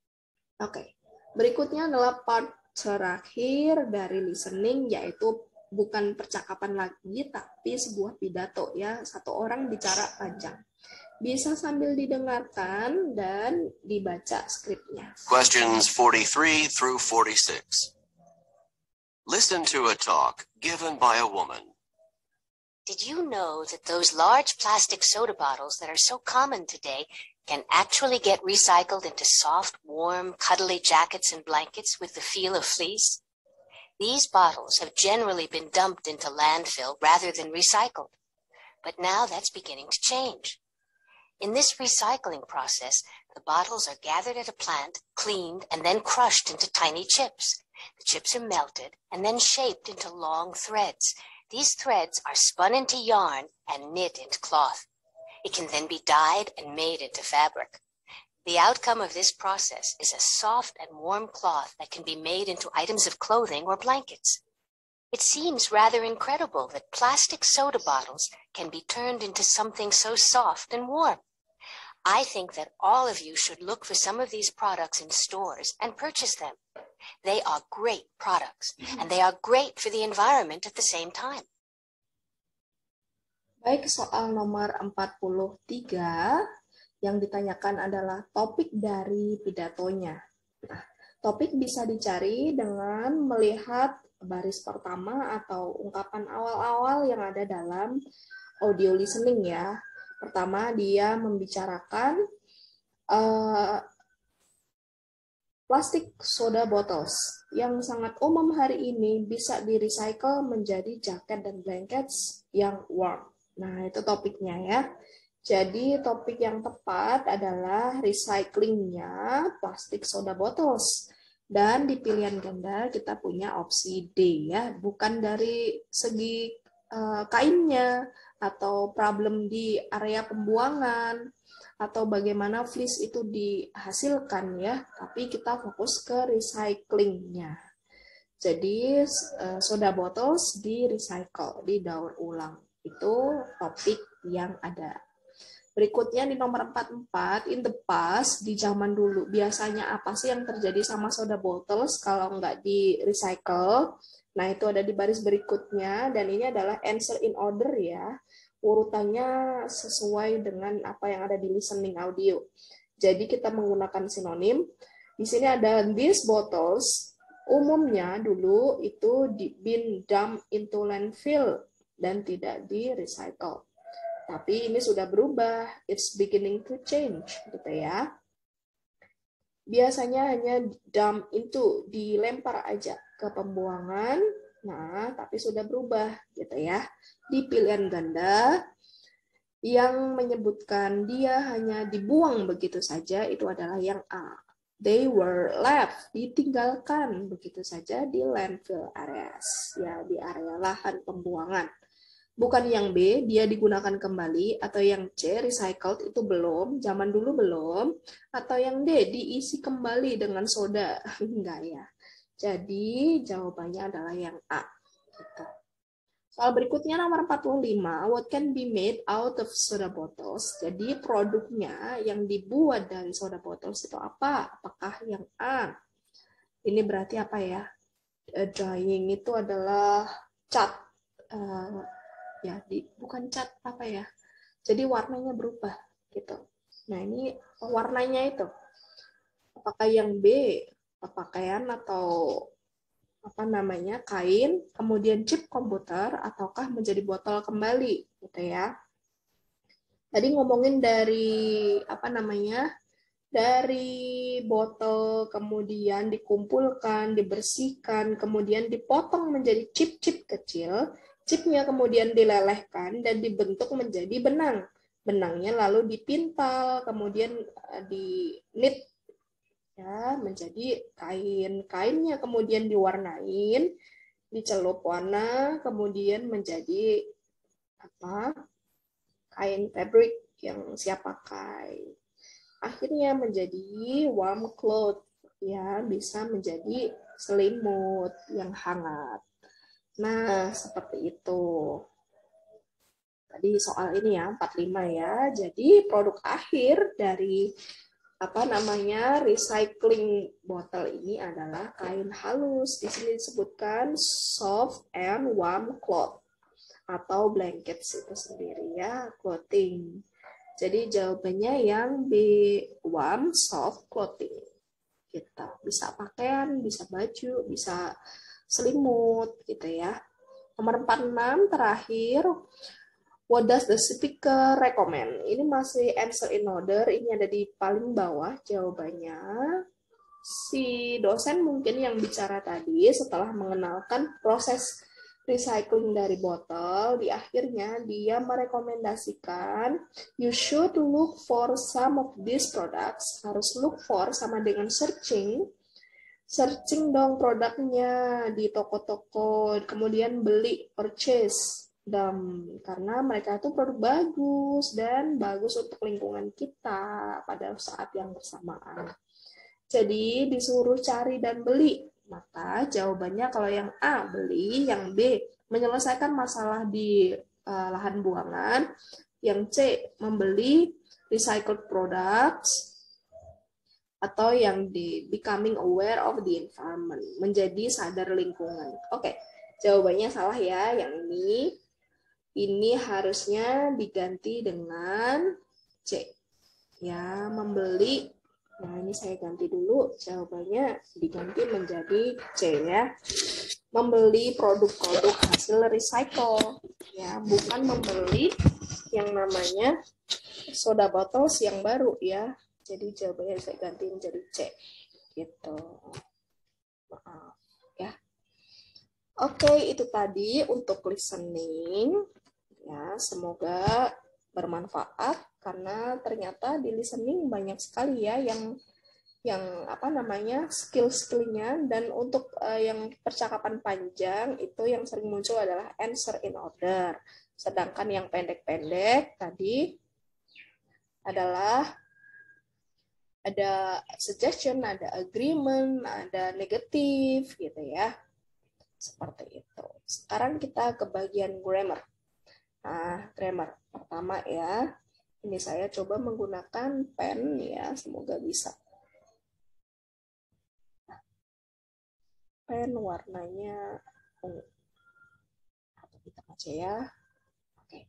A: Oke, berikutnya adalah part terakhir dari listening, yaitu bukan percakapan lagi, tapi sebuah pidato ya, satu orang bicara panjang. Bisa sambil didengarkan dan dibaca skripnya.
E: Questions forty-three through forty-six. Listen to a talk given by a woman.
C: Did you know that those large plastic soda bottles that are so common today can actually get recycled into soft, warm, cuddly jackets and blankets with the feel of fleece? These bottles have generally been dumped into landfill rather than recycled. But now that's beginning to change. In this recycling process, the bottles are gathered at a plant, cleaned, and then crushed into tiny chips. The chips are melted and then shaped into long threads. These threads are spun into yarn and knit into cloth. It can then be dyed and made into fabric. The outcome of this process is a soft and warm cloth that can be made into items of clothing or blankets. It seems rather incredible that plastic soda bottles can be turned into something so soft and warm. I think that all of you should look for some of these products in stores and purchase them. They are great products, and they are great for the environment at the same time.
A: Baik, soal nomor empat puluh tiga yang ditanyakan adalah topik dari pidatonya. Nah, topik bisa dicari dengan melihat baris pertama atau ungkapan awal-awal yang ada dalam audio listening ya. Pertama, dia membicarakan uh, plastik soda bottles yang sangat umum hari ini bisa di-recycle menjadi jaket dan blankets yang warm. Nah, itu topiknya ya. Jadi, topik yang tepat adalah recyclingnya plastik soda bottles. Dan di pilihan ganda kita punya opsi D ya, bukan dari segi uh, kainnya atau problem di area pembuangan atau bagaimana fleece itu dihasilkan ya, tapi kita fokus ke recyclingnya. Jadi uh, soda bottles di recycle, didaur ulang. Itu topik yang ada. Berikutnya di nomor empat puluh empat, in the past, di zaman dulu, biasanya apa sih yang terjadi sama soda bottles kalau nggak di-recycle? Nah, itu ada di baris berikutnya, dan ini adalah answer in order ya. Urutannya sesuai dengan apa yang ada di listening audio. Jadi kita menggunakan sinonim. Di sini ada these bottles, umumnya dulu itu di been dumped into landfill dan tidak di-recycle. Tapi ini sudah berubah, it's beginning to change, gitu ya. Biasanya hanya dump into, dilempar aja ke pembuangan, nah tapi sudah berubah, gitu ya. Di pilihan ganda, yang menyebutkan dia hanya dibuang begitu saja, itu adalah yang A. They were left, ditinggalkan begitu saja di landfill areas, ya di area lahan pembuangan. Bukan yang B, dia digunakan kembali, atau yang C, recycled, itu belum, zaman dulu belum, atau yang D, diisi kembali dengan soda. Enggak ya. Jadi, jawabannya adalah yang A. Gitu. Soal berikutnya nomor empat puluh lima, what can be made out of soda bottles? Jadi, produknya yang dibuat dari soda bottles itu apa? Apakah yang A? Ini berarti apa ya? Drying itu adalah cat. Uh, ya di, bukan cat apa ya, jadi warnanya berubah gitu. Nah ini warnanya itu apakah yang B pakaian atau apa namanya kain, kemudian chip komputer, ataukah menjadi botol kembali gitu ya. Tadi ngomongin dari apa namanya dari botol, kemudian dikumpulkan, dibersihkan, kemudian dipotong menjadi chip-chip kecil. Chipnya kemudian dilelehkan dan dibentuk menjadi benang. Benangnya lalu dipintal, kemudian di knit ya menjadi kain. Kainnya kemudian diwarnain, dicelup warna, kemudian menjadi apa? Kain fabric yang siap pakai. Akhirnya menjadi warm cloth ya, bisa menjadi selimut yang hangat. Nah, seperti itu. Tadi soal ini ya, empat puluh lima ya. Jadi produk akhir dari apa namanya recycling botol ini adalah kain halus. Di sini disebutkan soft and warm cloth atau blankets itu sendiri ya, clothing. Jadi jawabannya yang B, warm soft clothing. Kita bisa pakaian, bisa baju, bisa selimut gitu ya. Nomor empat puluh enam terakhir. What does the speaker recommend? Ini masih answer in order, ini ada di paling bawah jawabannya. Si dosen mungkin yang bicara tadi setelah mengenalkan proses recycling dari botol, di akhirnya dia merekomendasikan you should look for some of these products. Harus look for sama dengan searching. Searching dong produknya di toko-toko, kemudian beli, purchase. Dan karena mereka itu produk bagus dan bagus untuk lingkungan kita pada saat yang bersamaan. Jadi disuruh cari dan beli. Maka jawabannya kalau yang A beli, yang B menyelesaikan masalah di uh, lahan buangan, yang C membeli recycled products, atau yang D becoming aware of the environment, menjadi sadar lingkungan. Oke, jawabannya salah ya yang ini. Ini harusnya diganti dengan C. Ya, membeli. Nah, ini saya ganti dulu. Jawabannya diganti menjadi C ya. Membeli produk-produk hasil recycle. Ya, bukan membeli yang namanya soda bottles yang baru ya. Jadi jawabannya saya ganti menjadi C. Gitu. Maaf ya. Oke, itu tadi untuk listening. Ya, semoga bermanfaat karena ternyata di listening banyak sekali ya yang yang apa namanya skill-skillnya, dan untuk uh, yang percakapan panjang itu yang sering muncul adalah answer in order. Sedangkan yang pendek-pendek tadi adalah ada suggestion, ada agreement, ada negatif gitu ya. Seperti itu. Sekarang kita ke bagian grammar. Nah, grammar pertama ya, ini saya coba menggunakan pen ya, semoga bisa. Nah, pen warnanya ungu. Atau hitam aja ya. Oke.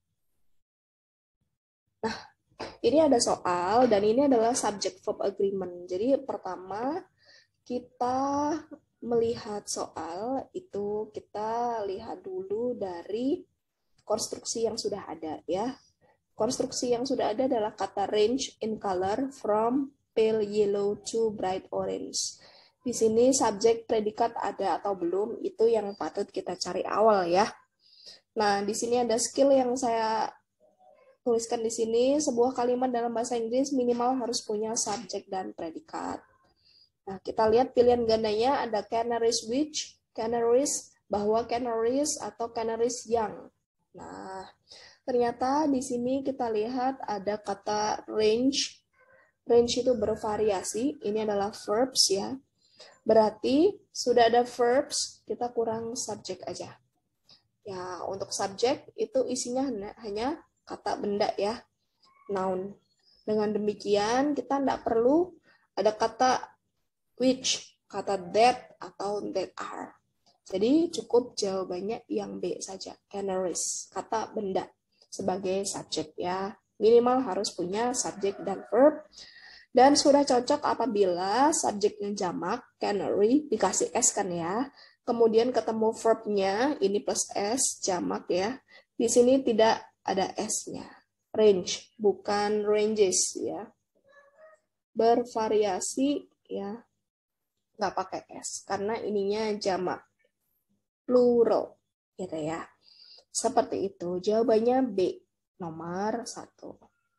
A: Nah, ini ada soal dan ini adalah subject verb agreement. Jadi pertama kita melihat soal itu kita lihat dulu dari konstruksi yang sudah ada ya. Konstruksi yang sudah ada adalah kata range in color from pale yellow to bright orange. Di sini subjek predikat ada atau belum, itu yang patut kita cari awal ya. Nah, di sini ada skill yang saya tuliskan di sini, sebuah kalimat dalam bahasa Inggris minimal harus punya subjek dan predikat. Nah, kita lihat pilihan gandanya ada canaries which, canaries bahwa, canaries atau canaries yang. Nah, ternyata di sini kita lihat ada kata range. Range itu bervariasi. Ini adalah verbs ya. Berarti sudah ada verbs, kita kurang subjek aja. Ya, untuk subjek itu isinya hanya kata benda ya. Noun. Dengan demikian kita tidak perlu ada kata which, kata that, atau that are. Jadi cukup jawabannya yang B saja, canaries, kata benda sebagai subjek ya. Minimal harus punya subjek dan verb. Dan sudah cocok apabila subjeknya jamak, canary, dikasih S kan ya. Kemudian ketemu verbnya, ini plus S, jamak ya. Di sini tidak ada S-nya. Range, bukan ranges ya. Bervariasi ya, nggak pakai S, karena ininya jamak. Plural, gitu ya. Seperti itu. Jawabannya B, nomor satu.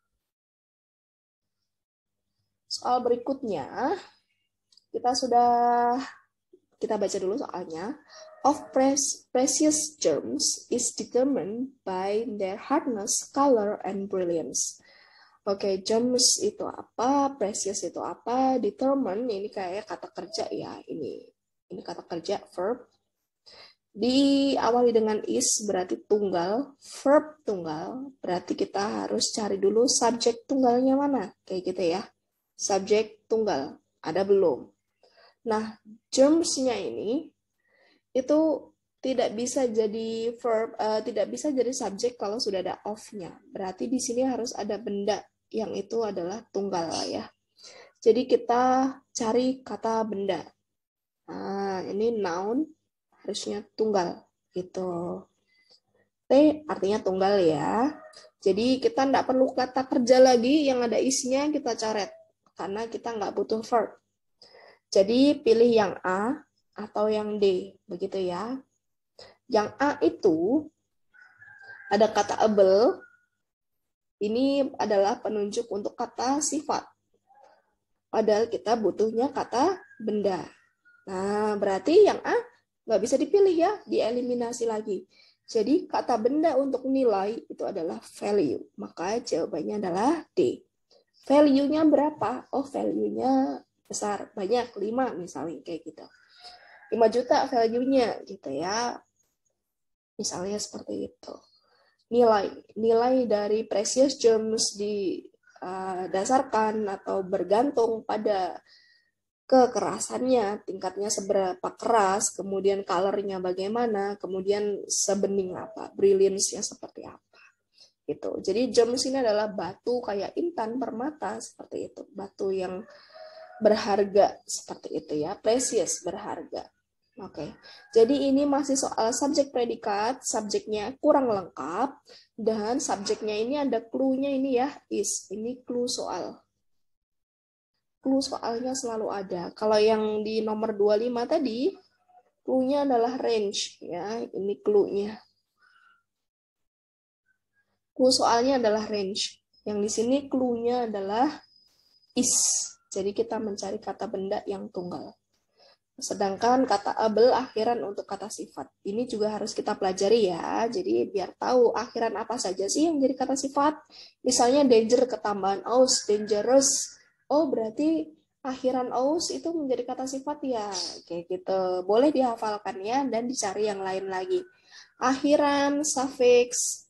A: Soal berikutnya, kita sudah, kita baca dulu soalnya. Of precious gems is determined by their hardness, color, and brilliance. Oke, okay, gems itu apa? Precious itu apa? Determine, ini kayak kata kerja ya. Ini, ini kata kerja, verb. Diawali dengan is berarti tunggal, verb tunggal, berarti kita harus cari dulu subjek tunggalnya mana, kayak gitu ya. subjek tunggal? Ada belum? Nah, germs-nya ini itu tidak bisa jadi verb, uh, tidak bisa jadi subjek kalau sudah ada of-nya. Berarti di sini harus ada benda yang itu adalah tunggal ya. Jadi kita cari kata benda. Nah, ini noun harusnya tunggal gitu. T artinya tunggal ya. Jadi kita nggak perlu kata kerja lagi yang ada isinya kita coret karena kita nggak butuh verb. Jadi pilih yang A atau yang D, begitu ya. Yang A itu ada kata able. Ini adalah penunjuk untuk kata sifat. Padahal kita butuhnya kata benda. Nah, berarti yang A nggak bisa dipilih ya, dieliminasi lagi. Jadi kata benda untuk nilai itu adalah value. Maka jawabannya adalah D. Value-nya berapa? Oh, value-nya besar, banyak, lima misalnya kayak gitu. lima juta value-nya gitu ya. Misalnya seperti itu. Nilai nilai dari precious gems didasarkan atau bergantung pada kekerasannya, tingkatnya seberapa keras, kemudian color-nya bagaimana, kemudian sebening apa, brilliance-nya seperti apa. Gitu. Jadi gems ini adalah batu kayak intan, permata, seperti itu. Batu yang berharga, seperti itu ya, precious, berharga. Oke, jadi ini masih soal subjek predikat, subjeknya kurang lengkap, dan subjeknya ini ada clue-nya ini ya, is, ini clue soal. Clue soalnya selalu ada. Kalau yang di nomor dua puluh lima tadi, clue-nya adalah range, ya. Ini clue-nya. Clue soalnya adalah range. Yang di sini clue-nya adalah is. Jadi kita mencari kata benda yang tunggal. Sedangkan kata able akhiran untuk kata sifat. Ini juga harus kita pelajari ya. Jadi biar tahu akhiran apa saja sih yang jadi kata sifat. Misalnya danger ketambahan aus, dangerous. Oh, berarti akhiran aus itu menjadi kata sifat ya. Kayak gitu. Boleh dihafalkan ya dan dicari yang lain lagi. Akhiran, suffix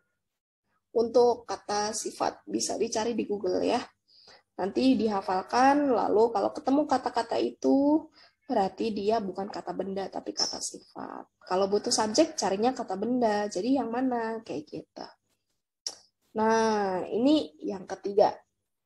A: untuk kata sifat bisa dicari di Google ya. Nanti dihafalkan, lalu kalau ketemu kata-kata itu berarti dia bukan kata benda tapi kata sifat. Kalau butuh subjek carinya kata benda. Jadi yang mana? Kayak gitu. Nah, ini yang ketiga.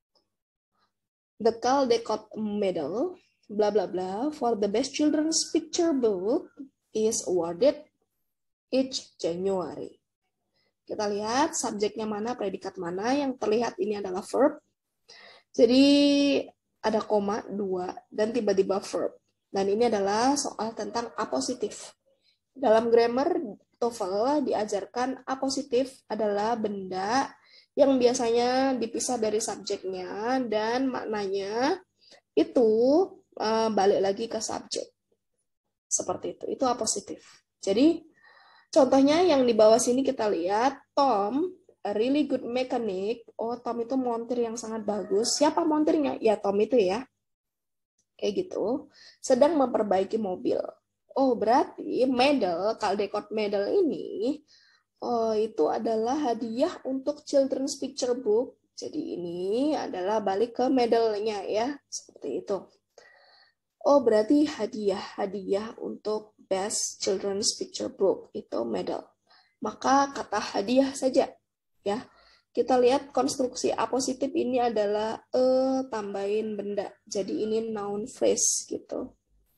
A: The Caldecott Medal, bla bla bla, for the best children's picture book is awarded each January. Kita lihat subjeknya mana, predikat mana, yang terlihat ini adalah verb. Jadi ada koma, dua, dan tiba-tiba verb. Dan ini adalah soal tentang apositif. Dalam grammar TOEFL diajarkan apositif adalah benda yang biasanya dipisah dari subjeknya dan maknanya itu uh, balik lagi ke subjek. Seperti itu. Itu apositif. Jadi contohnya yang di bawah sini kita lihat Tom, a really good mechanic. Oh, Tom itu montir yang sangat bagus. Siapa montirnya? Ya, Tom itu ya. Kayak gitu. Sedang memperbaiki mobil. Oh, berarti medal, Caldecott Medal ini oh, itu adalah hadiah untuk children's picture book. Jadi ini adalah balik ke medalnya ya. Seperti itu. Oh, berarti hadiah. Hadiah untuk best children's picture book. Itu medal. Maka kata hadiah saja. Ya. Kita lihat konstruksi apositif ini adalah e tambahin benda. Jadi ini noun phrase gitu.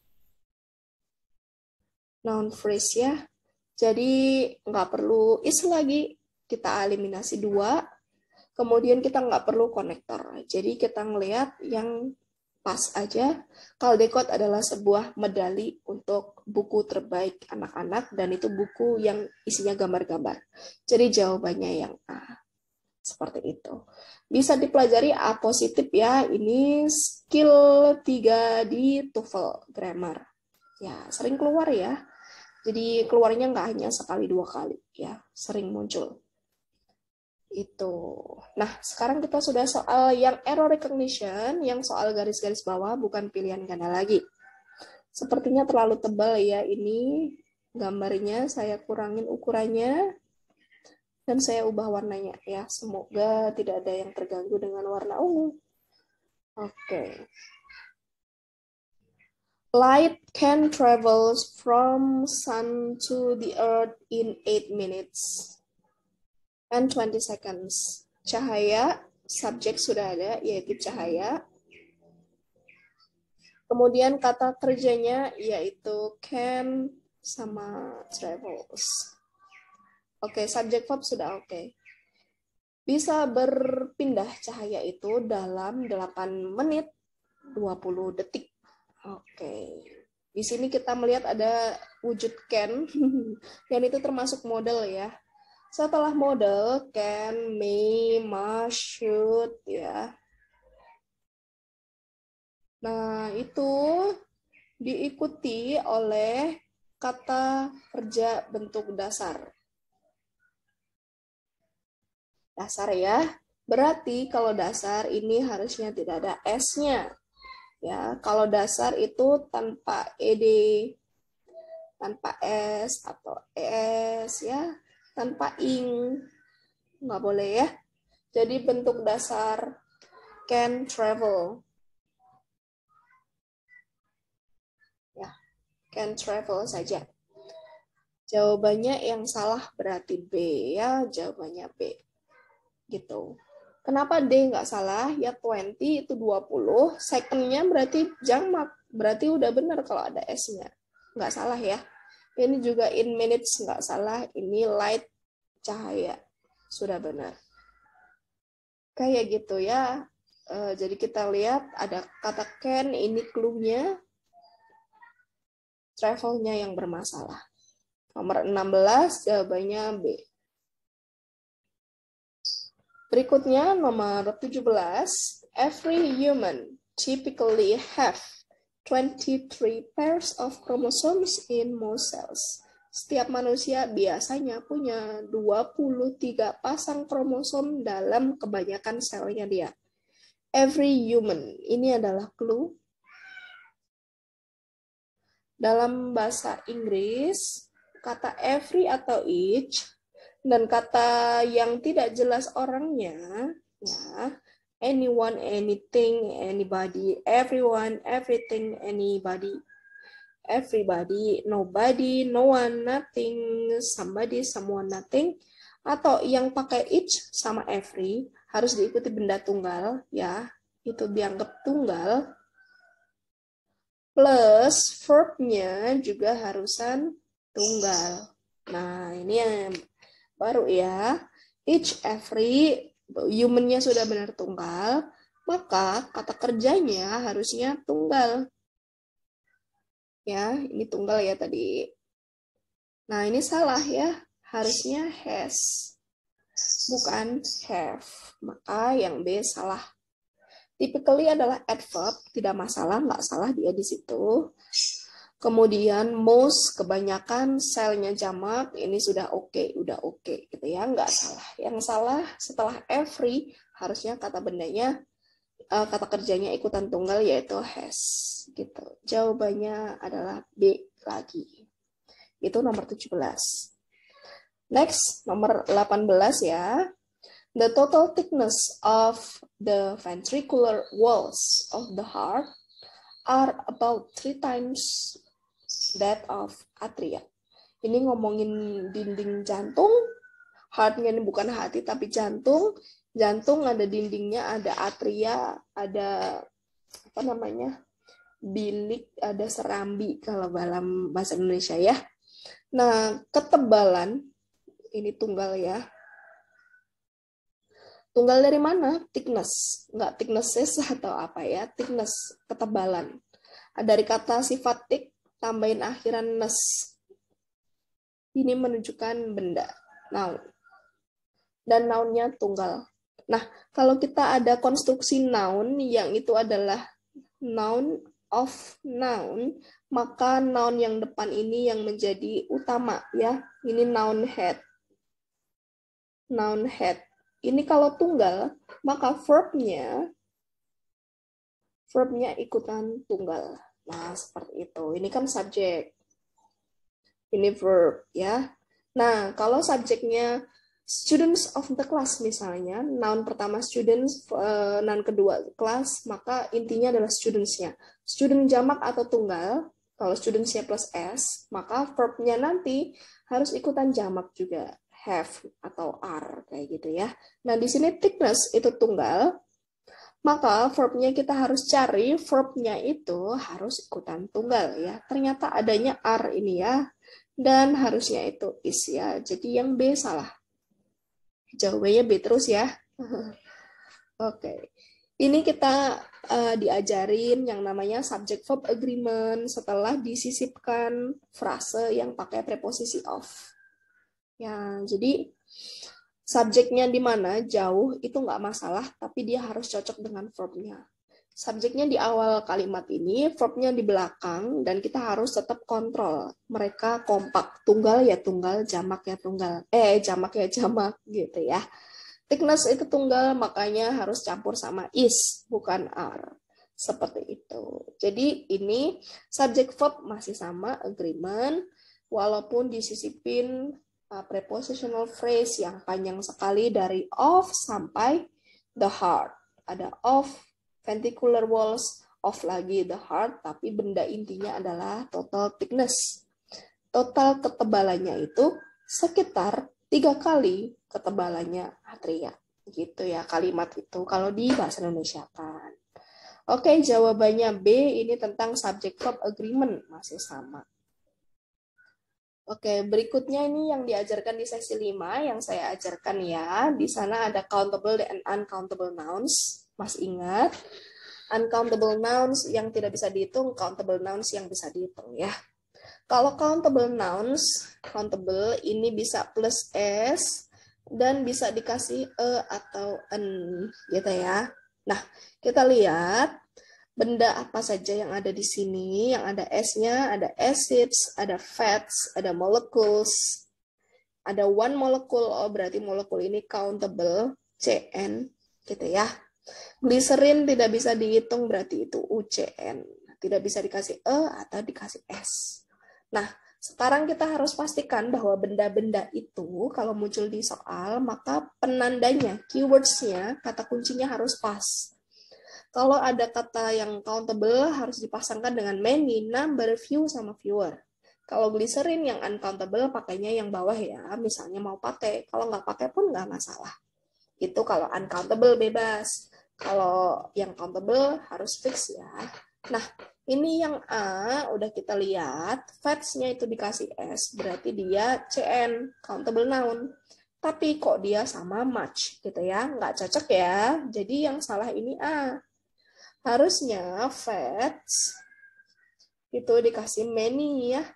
A: Noun phrase ya. Jadi nggak perlu is lagi. Kita eliminasi dua. Kemudian kita nggak perlu konektor. Jadi kita ngelihat yang pas aja. Caldecott adalah sebuah medali untuk buku terbaik anak-anak. Dan itu buku yang isinya gambar-gambar. Jadi jawabannya yang A. Seperti itu. Bisa dipelajari apositif ya. Ini skill tiga di TOEFL grammar. Ya, sering keluar ya. Jadi keluarnya nggak hanya sekali dua kali ya, sering muncul. Itu. Nah, sekarang kita sudah soal yang error recognition, yang soal garis-garis bawah bukan pilihan ganda lagi. Sepertinya terlalu tebal ya ini gambarnya, saya kurangin ukurannya. Dan saya ubah warnanya ya, semoga tidak ada yang terganggu dengan warna ungu. Oke. Light can travel from sun to the earth in eight minutes and twenty seconds. Cahaya, subjek sudah ada, yaitu cahaya. Kemudian kata kerjanya yaitu can sama travels. Oke, subjek verb sudah oke. Bisa berpindah cahaya itu dalam delapan menit dua puluh detik. Oke, di sini kita melihat ada wujud can, dan itu termasuk model ya. Setelah model, can, may, must, should, ya. Nah, itu diikuti oleh kata kerja bentuk dasar. Dasar ya, berarti kalau dasar ini harusnya tidak ada S-nya. Ya, kalau dasar itu tanpa ed, tanpa s atau es ya, tanpa ing, nggak boleh ya. Jadi bentuk dasar can travel. Ya, can travel saja. Jawabannya yang salah berarti B ya, jawabannya B. Gitu. Kenapa D nggak salah? Ya dua puluh itu dua puluh, second-nya berarti jamak, berarti udah benar kalau ada S-nya. Nggak salah ya. Ini juga in minutes nggak salah, ini light, cahaya. Sudah benar. Kayak gitu ya. E, jadi kita lihat ada kata can, ini clue-nya. Travel-nya yang bermasalah. Nomor enam belas, jawabannya B. Berikutnya nomor tujuh belas, every human typically have twenty-three pairs of chromosomes in most cells. Setiap manusia biasanya punya dua puluh tiga pasang kromosom dalam kebanyakan selnya dia. Every human, ini adalah clue. Dalam bahasa Inggris, kata every atau each dan kata yang tidak jelas orangnya, ya, anyone, anything, anybody, everyone, everything, anybody, everybody, nobody, no one, nothing, somebody, someone, nothing, atau yang pakai each sama every harus diikuti benda tunggal, ya, itu dianggap tunggal. Plus verb-nya juga harusan tunggal. Nah, ini yang baru ya, each, every, human-nya sudah benar tunggal, maka kata kerjanya harusnya tunggal. Ya, ini tunggal ya tadi. Nah, ini salah ya, harusnya has, bukan have. Maka yang B salah. Typically adalah adverb, tidak masalah, nggak salah dia di situ. Kemudian most, kebanyakan, selnya jamak, ini sudah oke, okay, udah oke, okay, gitu ya, nggak salah. Yang salah setelah every, harusnya kata bendanya, uh, kata kerjanya ikutan tunggal, yaitu has. Gitu. Jawabannya adalah B lagi. Itu nomor tujuh belas. Next, nomor delapan belas ya. The total thickness of the ventricular walls of the heart are about three times that of atria. Ini ngomongin dinding jantung. Heart-nya ini bukan hati tapi jantung. Jantung ada dindingnya, ada atria, ada apa namanya? Bilik, ada serambi kalau dalam bahasa Indonesia ya. Nah, ketebalan ini tunggal ya. Tunggal dari mana? Thickness. Enggak thicknesses atau apa ya. Thickness, ketebalan. Dari kata sifat thick, tambahin akhiran ness. Ini menunjukkan benda, noun. Dan nounnya tunggal. Nah, kalau kita ada konstruksi noun yang itu adalah noun of noun, maka noun yang depan ini yang menjadi utama ya. Ini noun head. Noun head. Ini kalau tunggal, maka verb-nya verb-nya ikutan tunggal. Nah, seperti itu. Ini kan subjek. Ini verb, ya. Nah, kalau subjeknya students of the class misalnya, noun pertama students, uh, noun kedua class, maka intinya adalah students-nya. Student jamak atau tunggal, kalau students-nya plus s, maka verb-nya nanti harus ikutan jamak juga, have atau are kayak gitu ya. Nah, di sini thickness itu tunggal, maka verb-nya kita harus cari, verb-nya itu harus ikutan tunggal ya. Ternyata adanya are ini ya, dan harusnya itu is ya. Jadi yang B salah. Jawabannya B terus ya. Oke. Okay. Ini kita uh, diajarin yang namanya subject verb agreement setelah disisipkan frase yang pakai preposisi of. Ya, jadi subjeknya di mana jauh itu nggak masalah, tapi dia harus cocok dengan verbnya. Subjeknya di awal kalimat ini, verbnya di belakang, dan kita harus tetap kontrol. Mereka kompak, tunggal ya tunggal, jamak ya tunggal. Eh, jamak ya jamak, gitu ya. Thickness itu tunggal, makanya harus campur sama is, bukan are. Seperti itu. Jadi ini subject verb masih sama, agreement, walaupun disisipin uh, prepositional phrase yang panjang sekali dari of sampai the heart. Ada of, ventricular walls, of lagi the heart, tapi benda intinya adalah total thickness. Total ketebalannya itu sekitar tiga kali ketebalannya atria. Gitu ya kalimat itu kalau di bahasa Indonesia kan. Oke, jawabannya B ini tentang subject verb agreement masih sama. Oke, berikutnya ini yang diajarkan di sesi lima yang saya ajarkan ya. Di sana ada countable and uncountable nouns. Mas ingat, uncountable nouns yang tidak bisa dihitung, countable nouns yang bisa dihitung ya. Kalau countable nouns, countable ini bisa plus s dan bisa dikasih e atau n gitu ya. Nah, kita lihat benda apa saja yang ada di sini, yang ada s-nya, ada acids, ada fats, ada molecules, ada one molecule, oh berarti molekul ini countable, C N gitu ya. Glycerin tidak bisa dihitung, berarti itu U C N. Tidak bisa dikasih E atau dikasih S. Nah, sekarang kita harus pastikan bahwa benda-benda itu, kalau muncul di soal, maka penandanya, keywords-nya, kata kuncinya harus pas. Kalau ada kata yang countable, harus dipasangkan dengan many, number, few, sama fewer. Kalau glycerin yang uncountable, pakainya yang bawah ya. Misalnya mau pakai, kalau nggak pakai pun nggak masalah. Itu kalau uncountable bebas. Kalau yang countable harus fix ya. Nah, ini yang A udah kita lihat, fats-nya itu dikasih S, berarti dia C N, countable noun. Tapi kok dia sama much gitu ya, nggak cocok ya. Jadi yang salah ini A. Harusnya fats itu dikasih many ya.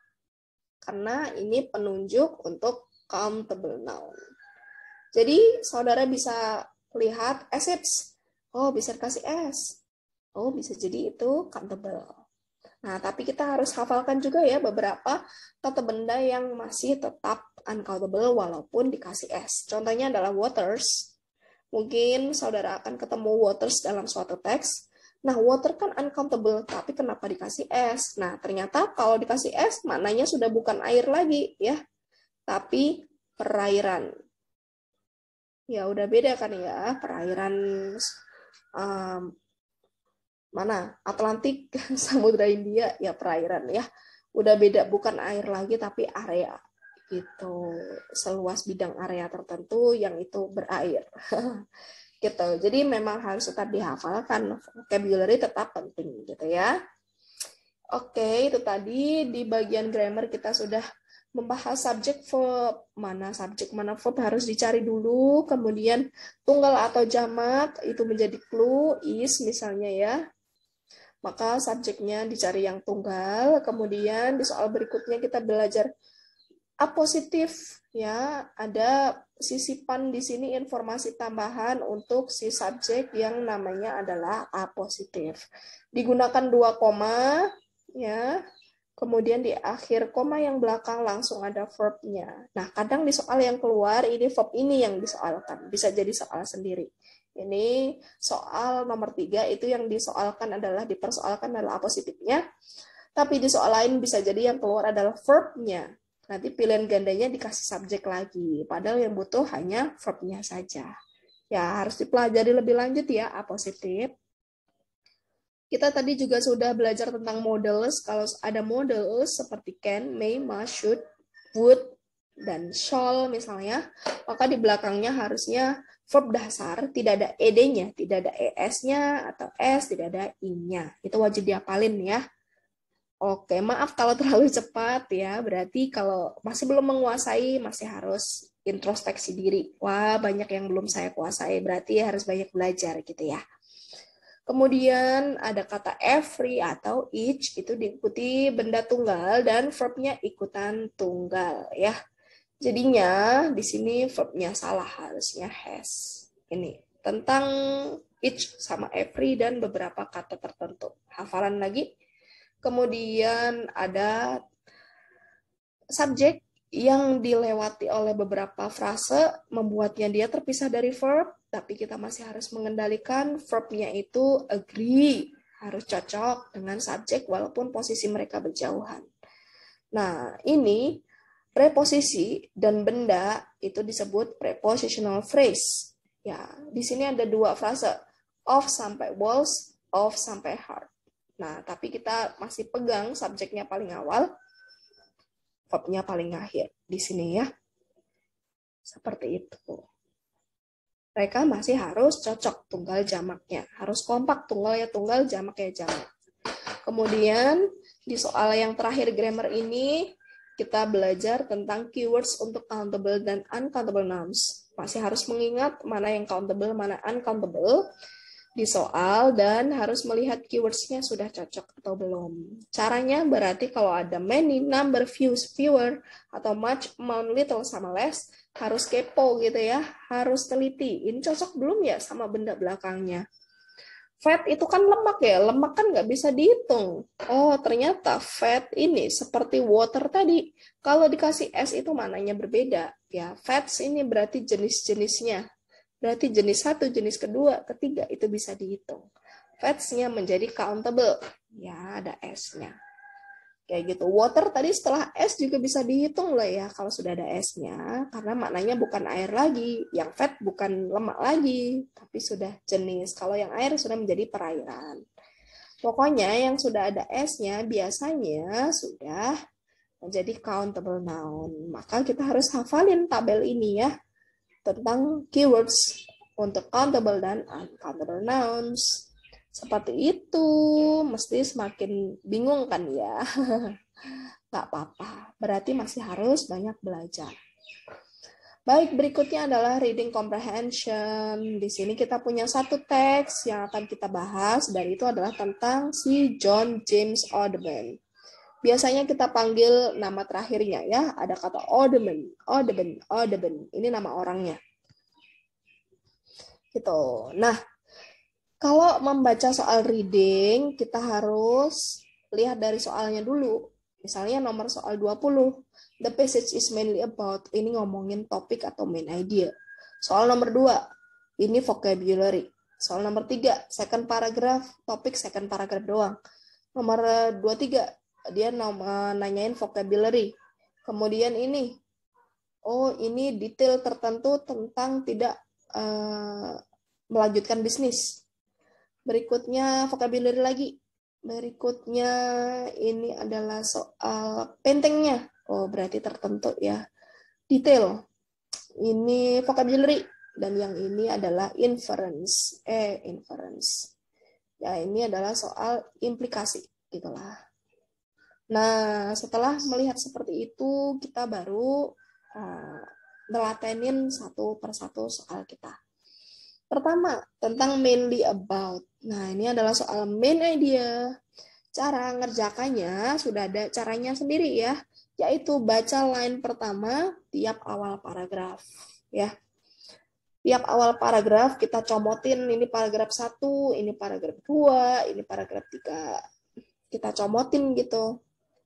A: Karena ini penunjuk untuk countable noun. Jadi saudara bisa lihat acids. Oh, bisa dikasih S. Oh, bisa jadi itu countable. Nah, tapi kita harus hafalkan juga ya beberapa kata benda yang masih tetap uncountable walaupun dikasih S. Contohnya adalah waters. Mungkin saudara akan ketemu waters dalam suatu teks. Nah, water kan uncountable, tapi kenapa dikasih S? Nah, ternyata kalau dikasih S, maknanya sudah bukan air lagi, ya. Tapi perairan. Ya, udah beda kan ya, perairan um, mana? Atlantik, Samudra India, ya perairan ya. Udah beda, bukan air lagi, tapi area. Gitu, seluas bidang area tertentu yang itu berair. Gitu. Jadi memang harus tetap dihafalkan, vocabulary tetap penting gitu ya. Oke, itu tadi di bagian grammar kita sudah membahas subject verb, mana subjek mana verb harus dicari dulu, kemudian tunggal atau jamak itu menjadi clue, is misalnya ya. Maka subjeknya dicari yang tunggal, kemudian di soal berikutnya kita belajar apositif ya, ada sisipan di sini informasi tambahan untuk si subjek yang namanya adalah apositif. Digunakan dua koma ya. Kemudian di akhir koma yang belakang langsung ada verb-nya. Nah, kadang di soal yang keluar ini verb ini yang disoalkan, bisa jadi soal sendiri. Ini soal nomor tiga itu yang disoalkan adalah dipersoalkan adalah apositifnya. Tapi di soal lain bisa jadi yang keluar adalah verb-nya. Nanti pilihan gandanya dikasih subjek lagi. Padahal yang butuh hanya verb-nya saja. Ya, harus dipelajari lebih lanjut ya, A positif. Kita tadi juga sudah belajar tentang models. Kalau ada models seperti can, may, must, should, would, dan shall misalnya, maka di belakangnya harusnya verb dasar, tidak ada ed-nya, tidak ada es-nya, atau s, tidak ada i-nya. Itu wajib dihafalin ya. Oke, maaf kalau terlalu cepat ya. Berarti kalau masih belum menguasai, masih harus introspeksi diri. Wah, banyak yang belum saya kuasai. Berarti harus banyak belajar gitu ya. Kemudian ada kata every atau each, itu diikuti benda tunggal dan verb-nya ikutan tunggal ya. Jadinya di sini verb-nya salah, harusnya has. Ini tentang each sama every dan beberapa kata tertentu. Hafalan lagi. Kemudian ada subjek yang dilewati oleh beberapa frase, membuatnya dia terpisah dari verb, tapi kita masih harus mengendalikan verb-nya itu agree, harus cocok dengan subjek walaupun posisi mereka berjauhan. Nah, ini preposisi dan benda itu disebut prepositional phrase. Ya, di sini ada dua frase, of sampai was, of sampai heart. Nah, tapi kita masih pegang subjeknya paling awal, verb-nya paling akhir di sini ya. Seperti itu. Mereka masih harus cocok tunggal jamaknya. Harus kompak tunggal ya tunggal, jamak ya jamak. Kemudian di soal yang terakhir grammar ini, kita belajar tentang keywords untuk countable dan uncountable nouns. Masih harus mengingat mana yang countable, mana uncountable di soal, dan harus melihat keywords-nya sudah cocok atau belum. Caranya berarti kalau ada many, number, few, fewer, atau much, amount, little, sama less, harus kepo gitu ya, harus teliti. Ini cocok belum ya sama benda belakangnya? Fat itu kan lemak ya, lemak kan nggak bisa dihitung. Oh, ternyata fat ini seperti water tadi. Kalau dikasih S itu mananya berbeda. Ya, fats ini berarti jenis-jenisnya. Berarti jenis satu, jenis kedua, ketiga itu bisa dihitung. Fats-nya menjadi countable. Ya, ada S-nya. Kayak gitu. Water tadi setelah S juga bisa dihitung lah ya kalau sudah ada S-nya. Karena maknanya bukan air lagi. Yang fat bukan lemak lagi. Tapi sudah jenis. Kalau yang air sudah menjadi perairan. Pokoknya yang sudah ada S-nya biasanya sudah menjadi countable noun. Maka kita harus hafalin tabel ini ya. Tentang keywords untuk countable dan uncountable nouns. Seperti itu, mesti semakin bingung kan ya? Nggak apa-apa, berarti masih harus banyak belajar. Baik, berikutnya adalah reading comprehension. Di sini kita punya satu teks yang akan kita bahas, dan itu adalah tentang si John James Audubon. Biasanya kita panggil nama terakhirnya ya, ada kata Audubon, Audubon, Audubon. Ini nama orangnya. Gitu. Nah, kalau membaca soal reading, kita harus lihat dari soalnya dulu. Misalnya nomor soal dua puluh. The passage is mainly about, ini ngomongin topik atau main idea. Soal nomor dua, ini vocabulary. Soal nomor tiga, second paragraph, topik second paragraph doang. Nomor dua puluh tiga, dia nanyain vocabulary. Kemudian ini, oh ini detail tertentu tentang tidak uh, melanjutkan bisnis. Berikutnya vocabulary lagi. Berikutnya ini adalah soal paintingnya. Oh berarti tertentu ya. Detail. Ini vocabulary. Dan yang ini adalah inference. Eh, inference. Ya ini adalah soal implikasi. Gitulah. Nah, setelah melihat seperti itu, kita baru uh, melatenin satu persatu soal kita. Pertama, tentang mainly about. Nah, ini adalah soal main idea. Cara ngerjakannya sudah ada caranya sendiri ya, yaitu baca line pertama tiap awal paragraf. Ya, tiap awal paragraf kita comotin, ini paragraf satu, ini paragraf dua, ini paragraf tiga. Kita comotin gitu.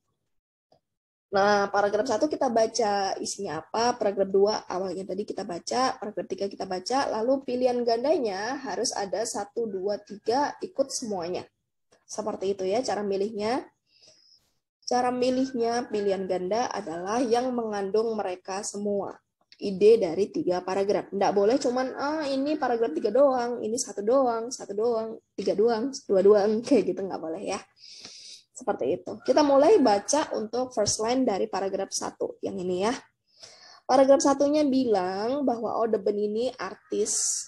A: Nah, paragraf satu kita baca isinya apa, paragraf dua awalnya tadi kita baca, paragraf tiga kita baca, lalu pilihan gandanya harus ada satu, dua, tiga, ikut semuanya. Seperti itu ya cara milihnya. Cara milihnya pilihan ganda adalah yang mengandung mereka semua. Ide dari tiga paragraf. Nggak boleh cuman, ah ini paragraf tiga doang, ini satu doang, satu doang, tiga doang, dua doang, kayak gitu nggak boleh ya. Seperti itu. Kita mulai baca untuk first line dari paragraf satu, yang ini ya. Paragraf satunya bilang bahwa Audubon ini artis,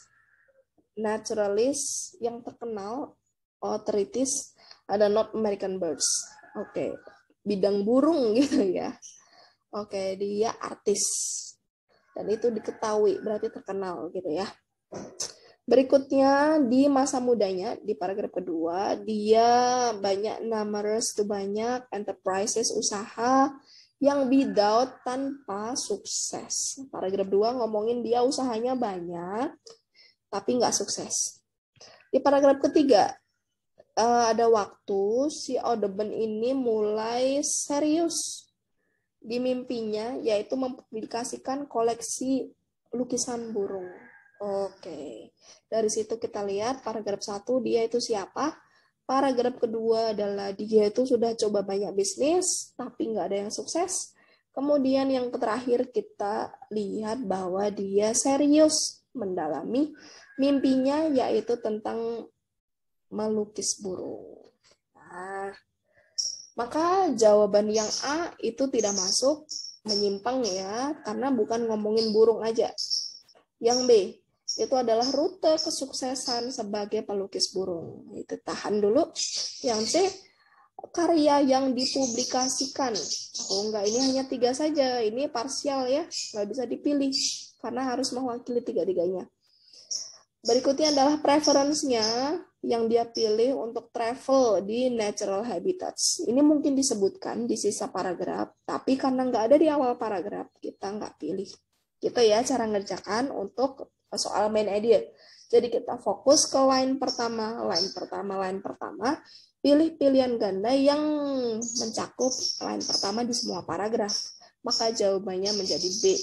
A: naturalis yang terkenal, authorities, ada North American birds. Oke, bidang burung gitu ya. Oke, dia artis. Dan itu diketahui, berarti terkenal gitu ya. Berikutnya, di masa mudanya, di paragraf kedua, dia banyak numerous, itu banyak enterprises, usaha, yang without, tanpa sukses. Paragraf dua ngomongin dia usahanya banyak, tapi nggak sukses. Di paragraf ketiga, ada waktu si Audubon ini mulai serius di mimpinya, yaitu mempublikasikan koleksi lukisan burung. Oke, dari situ kita lihat paragraf satu dia itu siapa. Paragraf kedua adalah dia itu sudah coba banyak bisnis, tapi nggak ada yang sukses. Kemudian yang terakhir kita lihat bahwa dia serius mendalami mimpinya, yaitu tentang melukis burung. Nah, maka jawaban yang A itu tidak masuk, menyimpang ya, karena bukan ngomongin burung aja. Yang B, itu adalah rute kesuksesan sebagai pelukis burung. Itu tahan dulu. Yang C, karya yang dipublikasikan. Oh enggak, ini hanya tiga saja. Ini parsial ya, nggak bisa dipilih, karena harus mewakili tiga-tiganya. Berikutnya adalah preference-nya yang dia pilih untuk travel di natural habitats. Ini mungkin disebutkan di sisa paragraf, tapi karena nggak ada di awal paragraf, kita nggak pilih. Gitu ya cara ngerjakan untuk soal main idea. Jadi kita fokus ke line pertama, line pertama, line pertama. Pilih pilihan ganda yang mencakup line pertama di semua paragraf. Maka jawabannya menjadi B.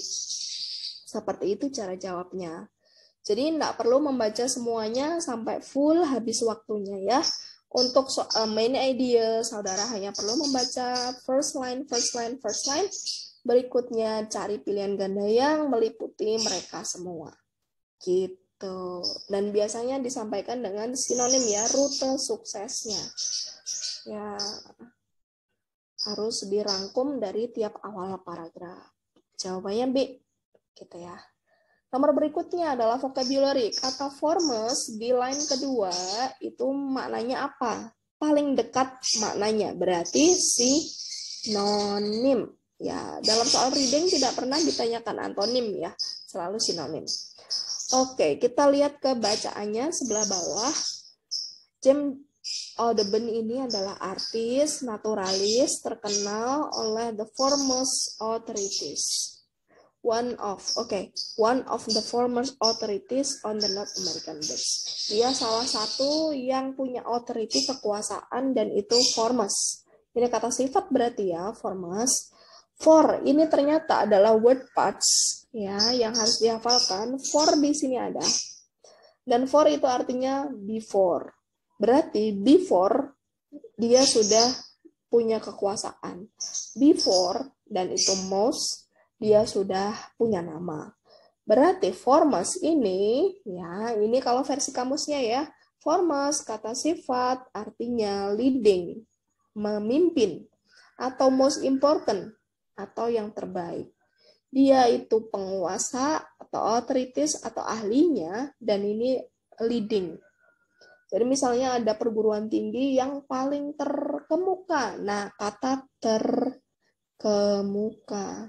A: Seperti itu cara jawabnya. Jadi tidak perlu membaca semuanya sampai full habis waktunya ya. Untuk soal main idea, saudara hanya perlu membaca first line, first line, first line. Berikutnya cari pilihan ganda yang meliputi mereka semua. Gitu. Dan biasanya disampaikan dengan sinonim ya, rute suksesnya. Ya, harus dirangkum dari tiap awal paragraf. Jawabannya B. Gitu ya. Nomor berikutnya adalah vocabulary. Kata formes di line kedua itu maknanya apa? Paling dekat maknanya. Berarti sinonim. Ya, dalam soal reading tidak pernah ditanyakan antonim ya. Selalu sinonim. Oke, kita lihat ke bacaannya sebelah bawah. James Audubon ini adalah artis, naturalis, terkenal oleh the foremost authorities. One of, oke, okay, one of the foremost authorities on the North American birds. Dia salah satu yang punya authority kekuasaan dan itu foremost. Ini kata sifat berarti ya, foremost. For ini ternyata adalah word parts ya yang harus dihafalkan. For di sini ada. Dan for itu artinya before. Berarti before dia sudah punya kekuasaan. Before dan itu most dia sudah punya nama. Berarti foremost ini, ya ini kalau versi kamusnya ya, foremost kata sifat artinya leading, memimpin, atau most important, atau yang terbaik. Dia itu penguasa atau authorities atau ahlinya, dan ini leading. Jadi misalnya ada perguruan tinggi yang paling terkemuka. Nah, kata terkemuka.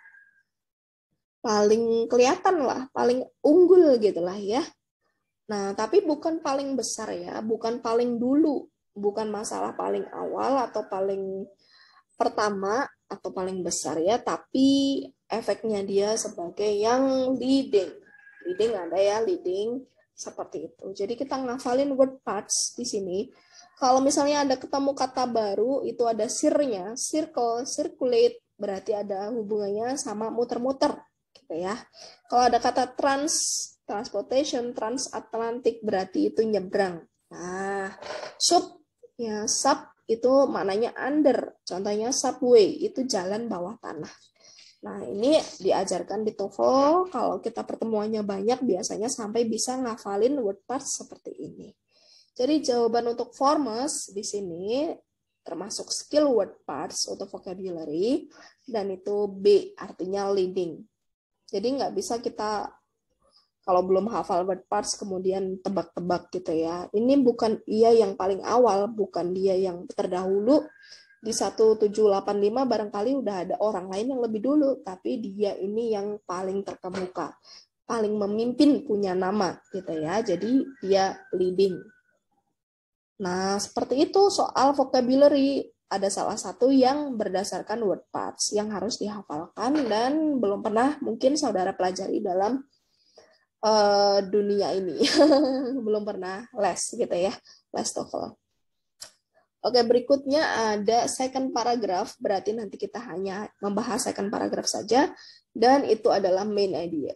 A: Paling kelihatan lah, paling unggul gitu lah ya. Nah, tapi bukan paling besar ya, bukan paling dulu, bukan masalah paling awal atau paling pertama atau paling besar ya, tapi efeknya dia sebagai yang leading. Leading ada ya, leading seperti itu. Jadi kita ngafalin word parts di sini. Kalau misalnya ada ketemu kata baru, itu ada sir-nya, circle, circulate, berarti ada hubungannya sama muter-muter. Gitu ya. Kalau ada kata trans, transportation, transatlantic berarti itu nyebrang. Nah, sub ya sub itu maknanya under. Contohnya subway, itu jalan bawah tanah. Nah, ini diajarkan di TOEFL. Kalau kita pertemuannya banyak, biasanya sampai bisa ngafalin word parts seperti ini. Jadi jawaban untuk forms di sini termasuk skill word parts untuk vocabulary, dan itu B, artinya leading. Jadi nggak bisa kita kalau belum hafal word parts kemudian tebak-tebak gitu ya. Ini bukan ia yang paling awal, bukan dia yang terdahulu. Di seribu tujuh ratus delapan puluh lima barangkali udah ada orang lain yang lebih dulu, tapi dia ini yang paling terkemuka, paling memimpin, punya nama gitu ya. Jadi dia leading. Nah, seperti itu soal vocabulary. Ada salah satu yang berdasarkan word parts yang harus dihafalkan dan belum pernah mungkin saudara pelajari dalam uh, dunia ini. Belum pernah les gitu ya, les TOEFL. Oke, berikutnya ada second paragraph, berarti nanti kita hanya membahas second paragraph saja, dan itu adalah main idea.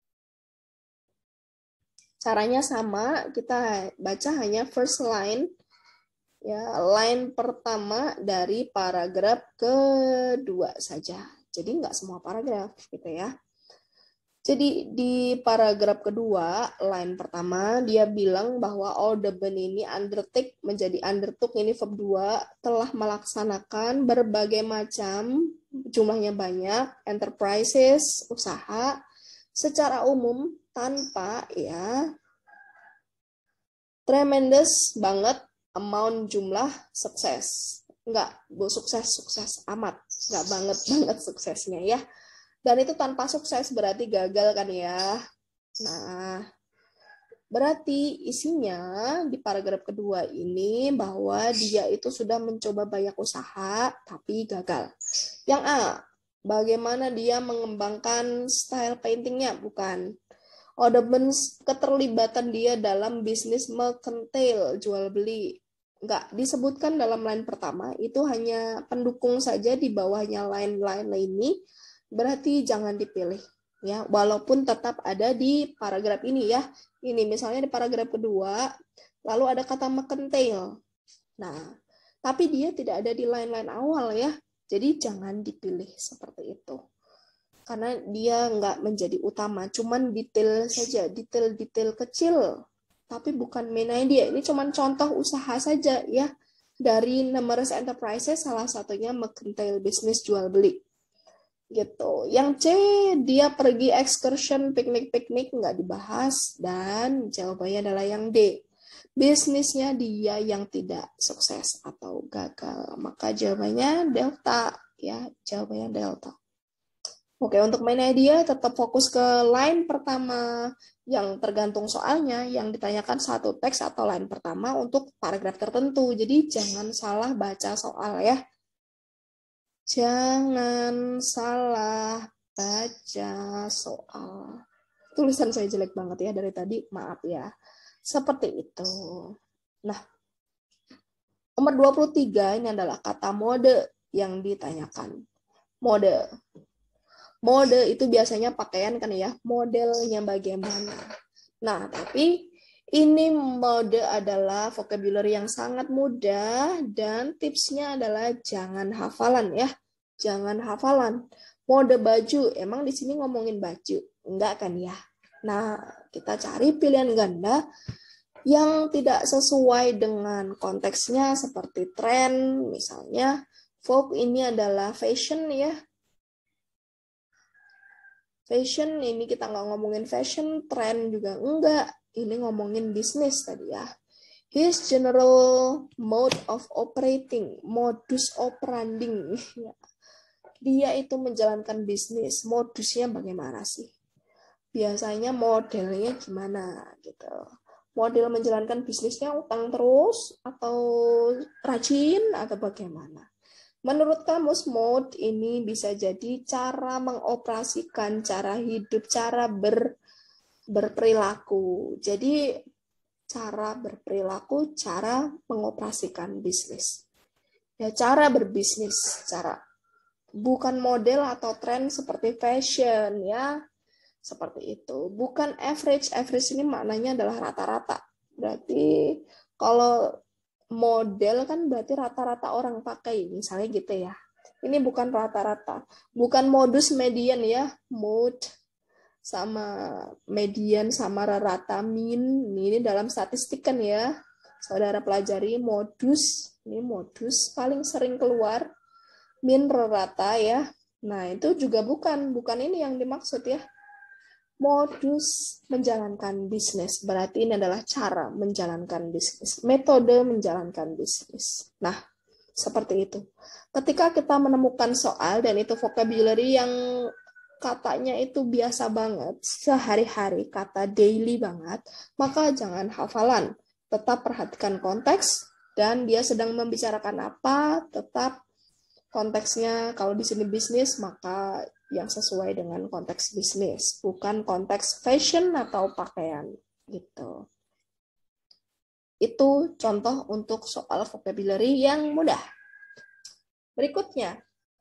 A: Caranya sama, kita baca hanya first line, ya, line pertama dari paragraf kedua saja. Jadi nggak semua paragraf gitu ya. Jadi di paragraf kedua, line pertama, dia bilang bahwa Audubon ini undertake menjadi undertook, ini verb dua, telah melaksanakan berbagai macam, jumlahnya banyak, enterprises, usaha, secara umum tanpa ya tremendous banget amount jumlah sukses. Enggak, bu sukses, sukses amat. Enggak banget-banget suksesnya ya. Dan itu tanpa sukses berarti gagal kan ya. Nah, berarti isinya di paragraf kedua ini bahwa dia itu sudah mencoba banyak usaha tapi gagal. Yang A, bagaimana dia mengembangkan style paintingnya? Bukan. Audubon keterlibatan dia dalam bisnis mercantile, jual beli. Enggak disebutkan dalam line pertama, itu hanya pendukung saja di bawahnya line-line ini. Berarti jangan dipilih ya, walaupun tetap ada di paragraf ini ya. Ini misalnya di paragraf kedua lalu ada kata mercantile. Nah, tapi dia tidak ada di line-line awal ya. Jadi jangan dipilih seperti itu. Karena dia nggak menjadi utama, cuman detail saja, detail-detail kecil. Tapi bukan main idea. Ini cuman contoh usaha saja ya. Dari numerous enterprises, salah satunya mercantile bisnis jual beli. Gitu. Yang C, dia pergi excursion, piknik-piknik, nggak dibahas, dan jawabannya adalah yang D, bisnisnya dia yang tidak sukses atau gagal. Maka jawabannya delta ya, jawabannya delta. Oke, untuk main idea tetap fokus ke line pertama yang tergantung soalnya, yang ditanyakan satu teks atau line pertama untuk paragraf tertentu. Jadi jangan salah baca soal ya. Jangan salah baca soal. Tulisan saya jelek banget ya dari tadi, maaf ya. Seperti itu. Nah, nomor dua puluh tiga ini adalah kata mode yang ditanyakan. Mode. Mode itu biasanya pakaian kan ya, modelnya bagaimana. Nah, tapi ini mode adalah vocabulary yang sangat mudah dan tipsnya adalah jangan hafalan ya. Jangan hafalan. Mode baju, emang di sini ngomongin baju? Enggak kan ya? Nah, kita cari pilihan ganda yang tidak sesuai dengan konteksnya seperti tren, misalnya folk ini adalah fashion ya. Fashion ini kita nggak ngomongin fashion, tren juga enggak. Ini ngomongin bisnis tadi ya. His general mode of operating, modus operandi. Dia itu menjalankan bisnis, modusnya bagaimana sih? Biasanya modelnya gimana gitu. Model menjalankan bisnisnya utang terus atau rajin atau bagaimana? Menurut kamus, mode ini bisa jadi cara mengoperasikan, cara hidup, cara ber, berperilaku. Jadi cara berperilaku, cara mengoperasikan bisnis. Ya, cara berbisnis, cara bukan model atau tren seperti fashion ya. Seperti itu. Bukan average. Average ini maknanya adalah rata-rata. Berarti kalau model kan berarti rata-rata orang pakai, misalnya gitu ya. Ini bukan rata-rata, bukan modus median ya, mode sama median sama rata min. Ini dalam statistik kan ya, saudara pelajari modus, ini modus paling sering keluar, min rata ya. Nah itu juga bukan, bukan ini yang dimaksud ya. Modus menjalankan bisnis, berarti ini adalah cara menjalankan bisnis, metode menjalankan bisnis. Nah, seperti itu. Ketika kita menemukan soal, dan itu vocabulary yang katanya itu biasa banget, sehari-hari, kata daily banget, maka jangan hafalan. Tetap perhatikan konteks, dan dia sedang membicarakan apa, tetap konteksnya, kalau di sini bisnis, maka yang sesuai dengan konteks bisnis, bukan konteks fashion atau pakaian gitu. Itu contoh untuk soal vocabulary yang mudah. Berikutnya,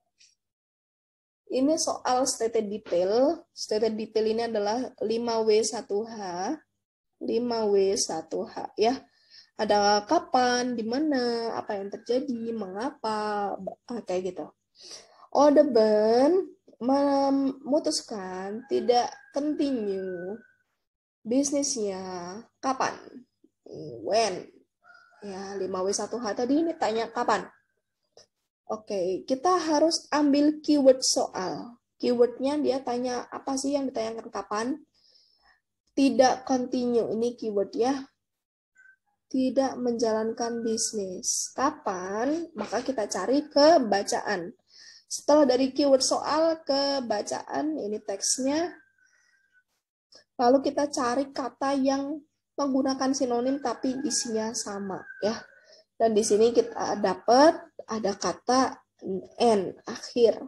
A: ini soal stated detail. Stated detail ini adalah lima W satu H, lima W satu H ya. Ada kapan, di mana, apa yang terjadi, mengapa, kayak gitu. Audubon memutuskan tidak continue bisnisnya kapan? When? Ya, lima W satu H tadi ini tanya kapan. Oke, kita harus ambil keyword soal. Keywordnya dia tanya apa sih yang ditanyakan kapan? Tidak continue, ini keyword ya. Tidak menjalankan bisnis. Kapan? Maka kita cari ke bacaan. Setelah dari keyword soal ke bacaan, ini teksnya. Lalu kita cari kata yang menggunakan sinonim tapi isinya sama ya. Dan di sini kita dapat ada kata N, akhir.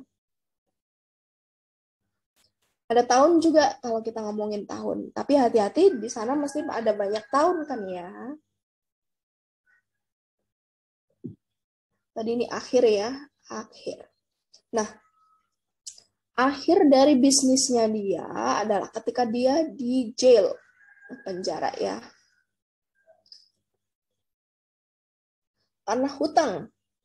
A: Ada tahun juga kalau kita ngomongin tahun. Tapi hati-hati di sana mesti ada banyak tahun kan ya. Tadi ini akhir ya, akhir. Nah, akhir dari bisnisnya dia adalah ketika dia di jail, penjara ya. Karena hutang.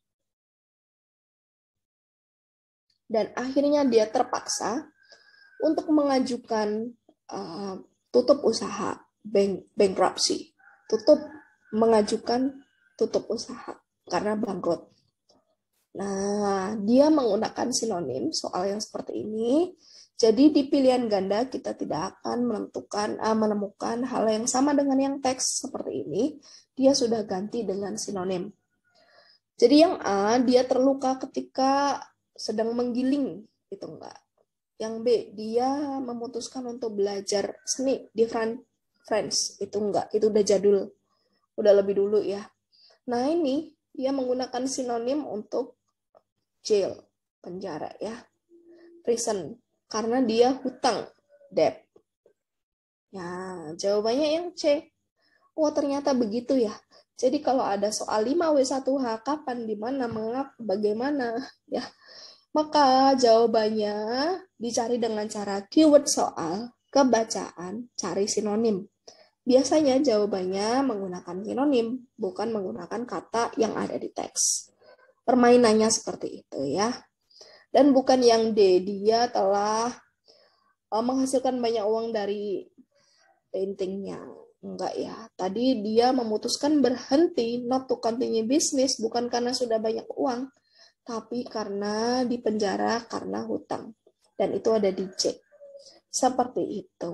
A: Dan akhirnya dia terpaksa untuk mengajukan uh, tutup usaha, bank, bankruptcy. Tutup, mengajukan tutup usaha karena bangkrut. Nah, dia menggunakan sinonim soal yang seperti ini. Jadi di pilihan ganda kita tidak akan menentukan, uh, menemukan hal yang sama dengan yang teks seperti ini. Dia sudah ganti dengan sinonim. Jadi yang A, dia terluka ketika sedang menggiling, itu enggak. Yang B, dia memutuskan untuk belajar seni di France, itu enggak. Itu udah jadul, udah lebih dulu ya. Nah ini, dia menggunakan sinonim untuk jail, penjara ya, prison, karena dia hutang, debt. Ya, jawabannya yang C. Oh, ternyata begitu ya. Jadi kalau ada soal lima W satu H, kapan, di mana, mengapa, bagaimana, ya, maka jawabannya dicari dengan cara keyword soal, kebacaan, cari sinonim. Biasanya jawabannya menggunakan sinonim, bukan menggunakan kata yang ada di teks. Permainannya seperti itu ya. Dan bukan yang D, dia telah uh, menghasilkan banyak uang dari paintingnya. Enggak ya. Tadi dia memutuskan berhenti, not to continue business, bukan karena sudah banyak uang, tapi karena di penjara karena hutang. Dan itu ada di C. Seperti itu.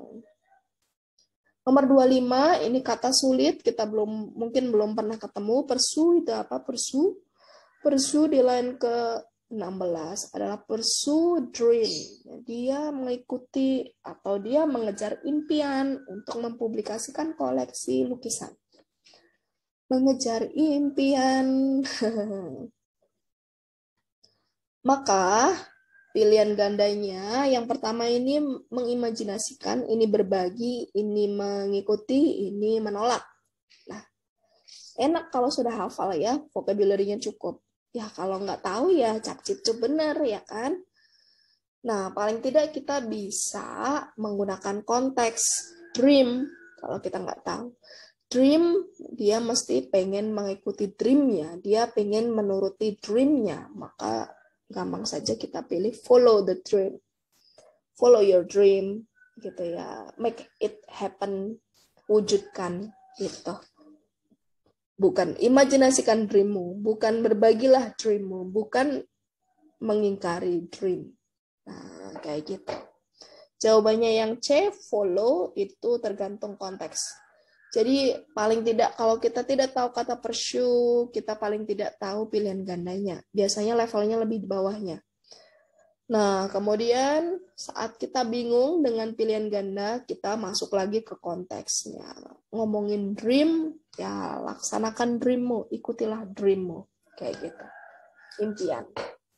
A: Nomor dua puluh lima, ini kata sulit, kita belum mungkin belum pernah ketemu. Pursue itu apa? Pursue. Pursue di line ke enam belas adalah pursue dream. Dia mengikuti atau dia mengejar impian untuk mempublikasikan koleksi lukisan. Mengejar impian. Maka pilihan gandanya yang pertama ini mengimajinasikan, ini berbagi, ini mengikuti, ini menolak. Nah, enak kalau sudah hafal ya, vocabulary-nya cukup. Ya kalau nggak tahu ya cap-cip-cup bener ya kan. Nah paling tidak kita bisa menggunakan konteks dream kalau kita nggak tahu. dream, dia mesti pengen mengikuti dreamnya, dia pengen menuruti dreamnya, maka gampang saja kita pilih follow the dream, follow your dream, gitu ya, make it happen, wujudkan, gitu. Bukan imajinasikan dreammu, bukan berbagilah dreammu, bukan mengingkari dream. Nah, kayak gitu. Jawabannya yang C, follow, itu tergantung konteks. Jadi paling tidak kalau kita tidak tahu kata pursue, kita paling tidak tahu pilihan gandanya. Biasanya levelnya lebih di bawahnya. Nah, kemudian saat kita bingung dengan pilihan ganda, kita masuk lagi ke konteksnya. Ngomongin dream, ya laksanakan dreammu, ikutilah dreammu. Kayak gitu. Impian.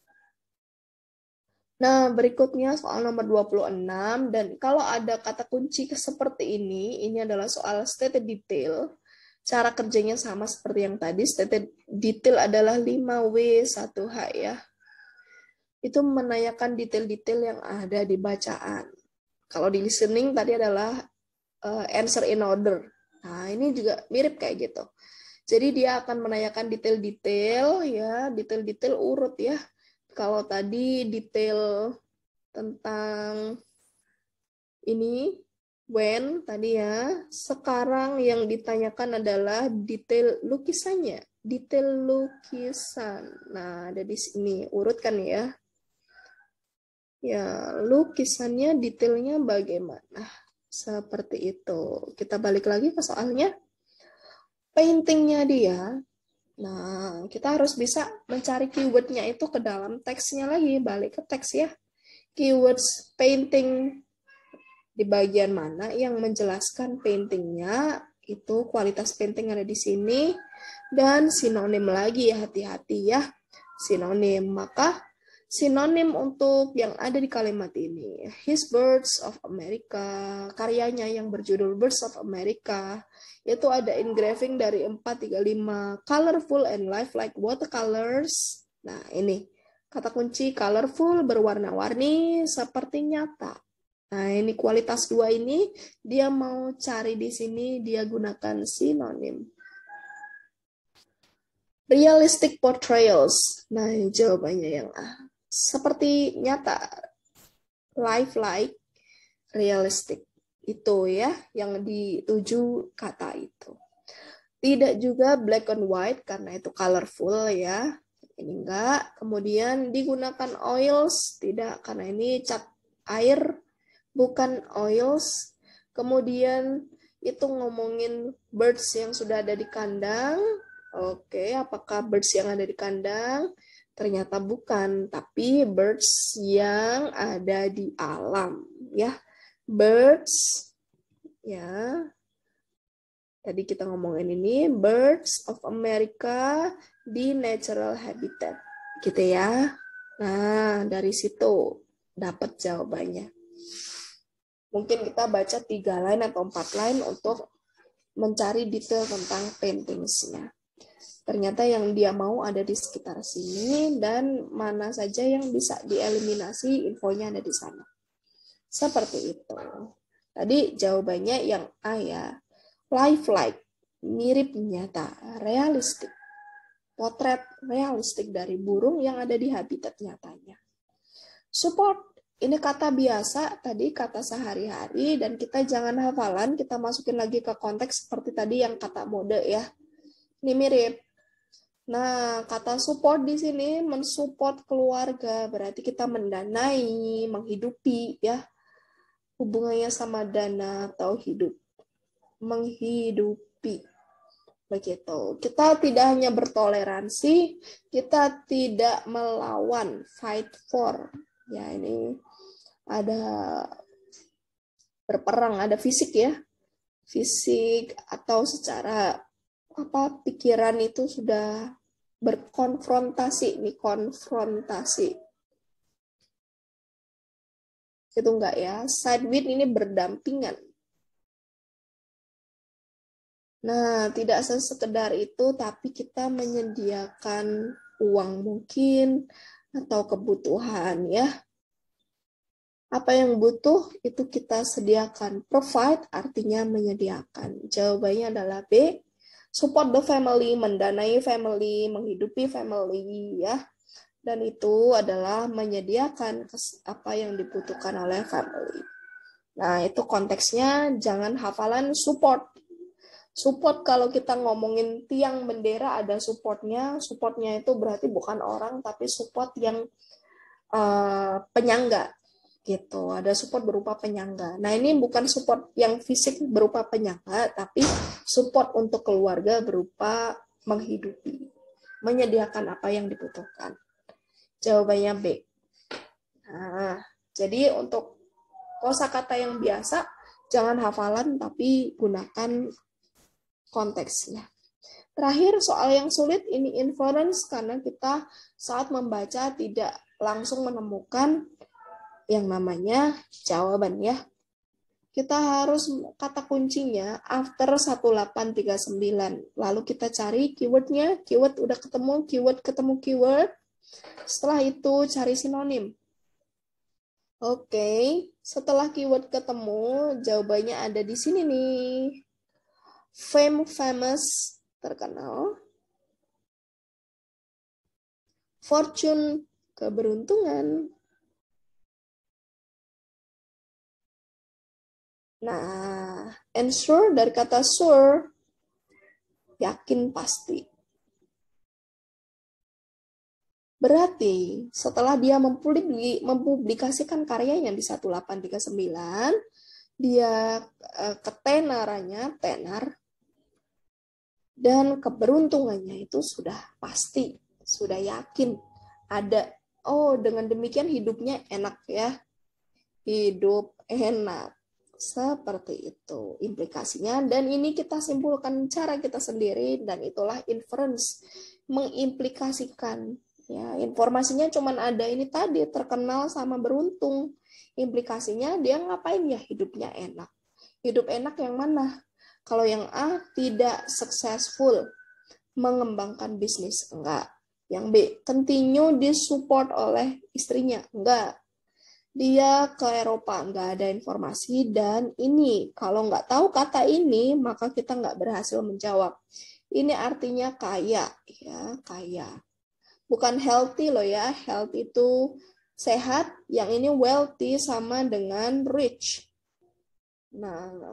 A: Nah, berikutnya soal nomor dua puluh enam, dan kalau ada kata kunci seperti ini, ini adalah soal stated detail. Cara kerjanya sama seperti yang tadi, stated detail adalah lima W satu H ya. Itu menanyakan detail-detail yang ada di bacaan. Kalau di listening tadi adalah uh, answer in order. Nah, ini juga mirip kayak gitu. Jadi dia akan menanyakan detail-detail ya, detail-detail urut ya. Kalau tadi detail tentang ini, when tadi ya, sekarang yang ditanyakan adalah detail lukisannya, detail lukisan. Nah, ada di sini, urutkan ya. Ya, lukisannya detailnya bagaimana? Seperti itu. Kita balik lagi ke soalnya. Paintingnya dia. Nah, kita harus bisa mencari keywordnya itu ke dalam teksnya lagi, balik ke teks ya. Keywords painting di bagian mana yang menjelaskan paintingnya, itu kualitas painting ada di sini, dan sinonim lagi ya, hati-hati ya, sinonim. Maka sinonim untuk yang ada di kalimat ini, His Birds of America, karyanya yang berjudul Birds of America, itu ada engraving dari empat tiga lima, colorful and lifelike watercolors. Nah, ini kata kunci colorful, berwarna-warni seperti nyata. Nah, ini kualitas dua ini dia mau cari di sini, dia gunakan sinonim. Realistic portrayals. Nah, ini jawabannya yang A. Seperti nyata, lifelike, realistic. Itu ya, yang dituju kata itu. Tidak juga black and white, karena itu colorful ya. Ini enggak. Kemudian digunakan oils, tidak, karena ini cat air, bukan oils. Kemudian itu ngomongin birds yang sudah ada di kandang. Oke, apakah birds yang ada di kandang? Ternyata bukan, tapi birds yang ada di alam ya. Birds ya. Tadi kita ngomongin ini Birds of America di natural habitat. Gitu ya. Nah, dari situ dapat jawabannya. Mungkin kita baca tiga line atau empat line untuk mencari detail tentang paintingsnya. Ternyata yang dia mau ada di sekitar sini, dan mana saja yang bisa dieliminasi, infonya ada di sana. Seperti itu. Tadi jawabannya yang A ya. Lifelike, mirip nyata, realistik. Potret realistik dari burung yang ada di habitat nyatanya. Support, ini kata biasa, tadi kata sehari-hari, dan kita jangan hafalan, kita masukin lagi ke konteks seperti tadi yang kata mode ya. Ini mirip. Nah, kata support di sini mensupport keluarga, berarti kita mendanai, menghidupi ya. Hubungannya sama dana atau hidup. Menghidupi. Begitu. Kita tidak hanya bertoleransi, kita tidak melawan, fight for. Ya, ini ada berperang, ada fisik ya. Fisik atau secara apa pikiran itu sudah berkonfrontasi, nih konfrontasi. Itu enggak ya, side with ini berdampingan. Nah, tidak sekedar itu, tapi kita menyediakan uang mungkin, atau kebutuhan ya. Apa yang butuh itu kita sediakan. Provide artinya menyediakan. Jawabannya adalah B. Support the family, mendanai family, menghidupi family, ya. Dan itu adalah menyediakan apa yang dibutuhkan oleh family. Nah, itu konteksnya, jangan hafalan support. Support kalau kita ngomongin tiang bendera ada supportnya. Supportnya itu berarti bukan orang, tapi support yang uh, penyangga. Gitu, ada support berupa penyangga. Nah, ini bukan support yang fisik berupa penyangga, tapi support untuk keluarga berupa menghidupi, menyediakan apa yang dibutuhkan. Jawabannya B. Nah, jadi untuk kosakata yang biasa, jangan hafalan, tapi gunakan konteksnya. Terakhir, soal yang sulit, ini inference, karena kita saat membaca tidak langsung menemukan yang namanya jawaban, ya. Kita harus kata kuncinya after satu delapan tiga sembilan. Lalu kita cari keywordnya, keyword udah ketemu, keyword ketemu keyword. Setelah itu cari sinonim. Oke, setelah keyword ketemu, jawabannya ada di sini nih. Fame, famous, terkenal. Fortune, keberuntungan. Nah, ensure dari kata sure, yakin pasti. Berarti setelah dia mempublikasikan karyanya di satu delapan tiga sembilan, dia ketenarannya, tenar, dan keberuntungannya itu sudah pasti, sudah yakin ada. Oh, dengan demikian hidupnya enak, ya. Hidup enak. Seperti itu implikasinya, dan ini kita simpulkan cara kita sendiri, dan itulah inference, mengimplikasikan, ya. Informasinya cuman ada ini tadi, terkenal sama beruntung. Implikasinya dia ngapain, ya, hidupnya enak. Hidup enak yang mana? Kalau yang A, tidak successful, mengembangkan bisnis, enggak. Yang B, continue disupport oleh istrinya, enggak. Dia ke Eropa, nggak ada informasi, dan ini, kalau nggak tahu kata ini, maka kita nggak berhasil menjawab. Ini artinya kaya, ya, kaya. Bukan healthy loh, ya, health itu sehat, yang ini wealthy sama dengan rich. Nah,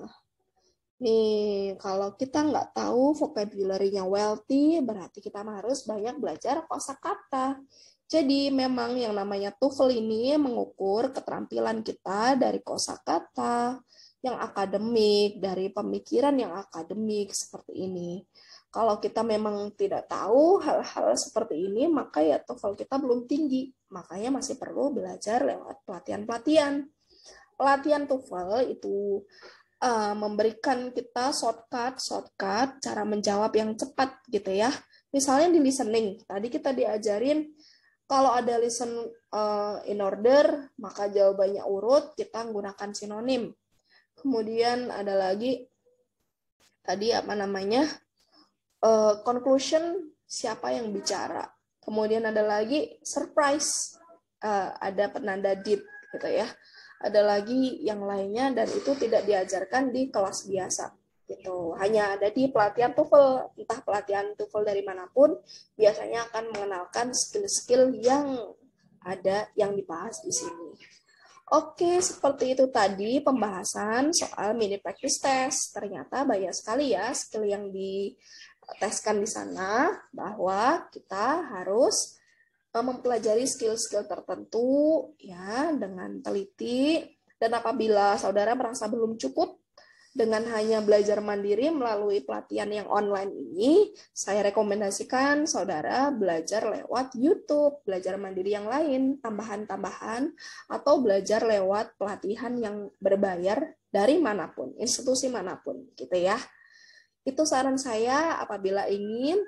A: nih, kalau kita nggak tahu vocabulary-nya wealthy, berarti kita harus banyak belajar kosakata. Jadi memang yang namanya TOEFL ini mengukur keterampilan kita dari kosakata yang akademik, dari pemikiran yang akademik seperti ini. Kalau kita memang tidak tahu hal-hal seperti ini, maka ya TOEFL kita belum tinggi. Makanya masih perlu belajar lewat pelatihan-pelatihan. Pelatihan TOEFL itu uh, memberikan kita shortcut, shortcut cara menjawab yang cepat gitu ya. Misalnya di listening, tadi kita diajarin kalau ada listen uh, in order, maka jawabannya urut, kita menggunakan sinonim. Kemudian ada lagi, tadi apa namanya, uh, conclusion, siapa yang bicara. Kemudian ada lagi surprise, uh, ada penanda did, gitu ya. Ada lagi yang lainnya, dan itu tidak diajarkan di kelas biasa. Gitu. Hanya ada di pelatihan TOEFL, entah pelatihan TOEFL dari manapun, biasanya akan mengenalkan skill-skill yang ada yang dibahas di sini. Oke, seperti itu tadi pembahasan soal mini practice test. Ternyata banyak sekali ya skill yang diteskan di sana, bahwa kita harus mempelajari skill-skill tertentu ya dengan teliti, dan apabila saudara merasa belum cukup dengan hanya belajar mandiri melalui pelatihan yang online ini, saya rekomendasikan saudara belajar lewat YouTube, belajar mandiri yang lain, tambahan-tambahan, atau belajar lewat pelatihan yang berbayar dari manapun, institusi manapun, gitu ya. Itu saran saya apabila ingin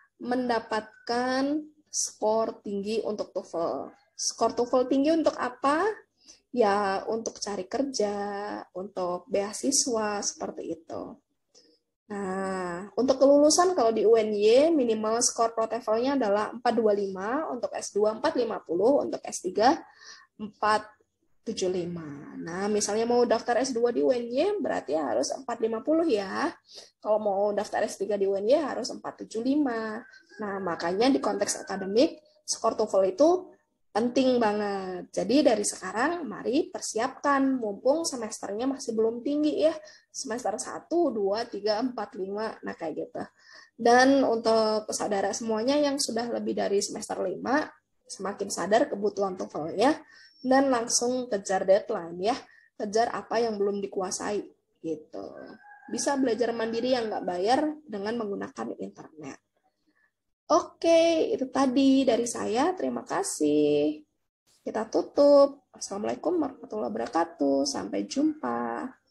A: mendapatkan skor tinggi untuk TOEFL. Skor TOEFL tinggi untuk apa? Ya, untuk cari kerja, untuk beasiswa, seperti itu. Nah, untuk kelulusan kalau di U N Y, minimal skor ProTOEFL-nya adalah empat dua lima, untuk S dua empat lima puluh, untuk S tiga empat tujuh puluh lima. Nah, misalnya mau daftar S dua di U N Y berarti harus empat ratus lima puluh ya. Kalau mau daftar S tiga di U N Y harus empat ratus tujuh puluh lima. Nah, makanya di konteks akademik, skor TOEFL itu penting banget. Jadi dari sekarang mari persiapkan mumpung semesternya masih belum tinggi ya. Semester satu, dua, tiga, empat, lima, nah kayak gitu. Dan untuk saudara semuanya yang sudah lebih dari semester lima, semakin sadar kebutuhan TOEFL-nya dan langsung kejar deadline ya. Kejar apa yang belum dikuasai gitu. Bisa belajar mandiri yang nggak bayar dengan menggunakan internet. Oke, itu tadi dari saya. Terima kasih. Kita tutup. Assalamualaikum warahmatullahi wabarakatuh. Sampai jumpa.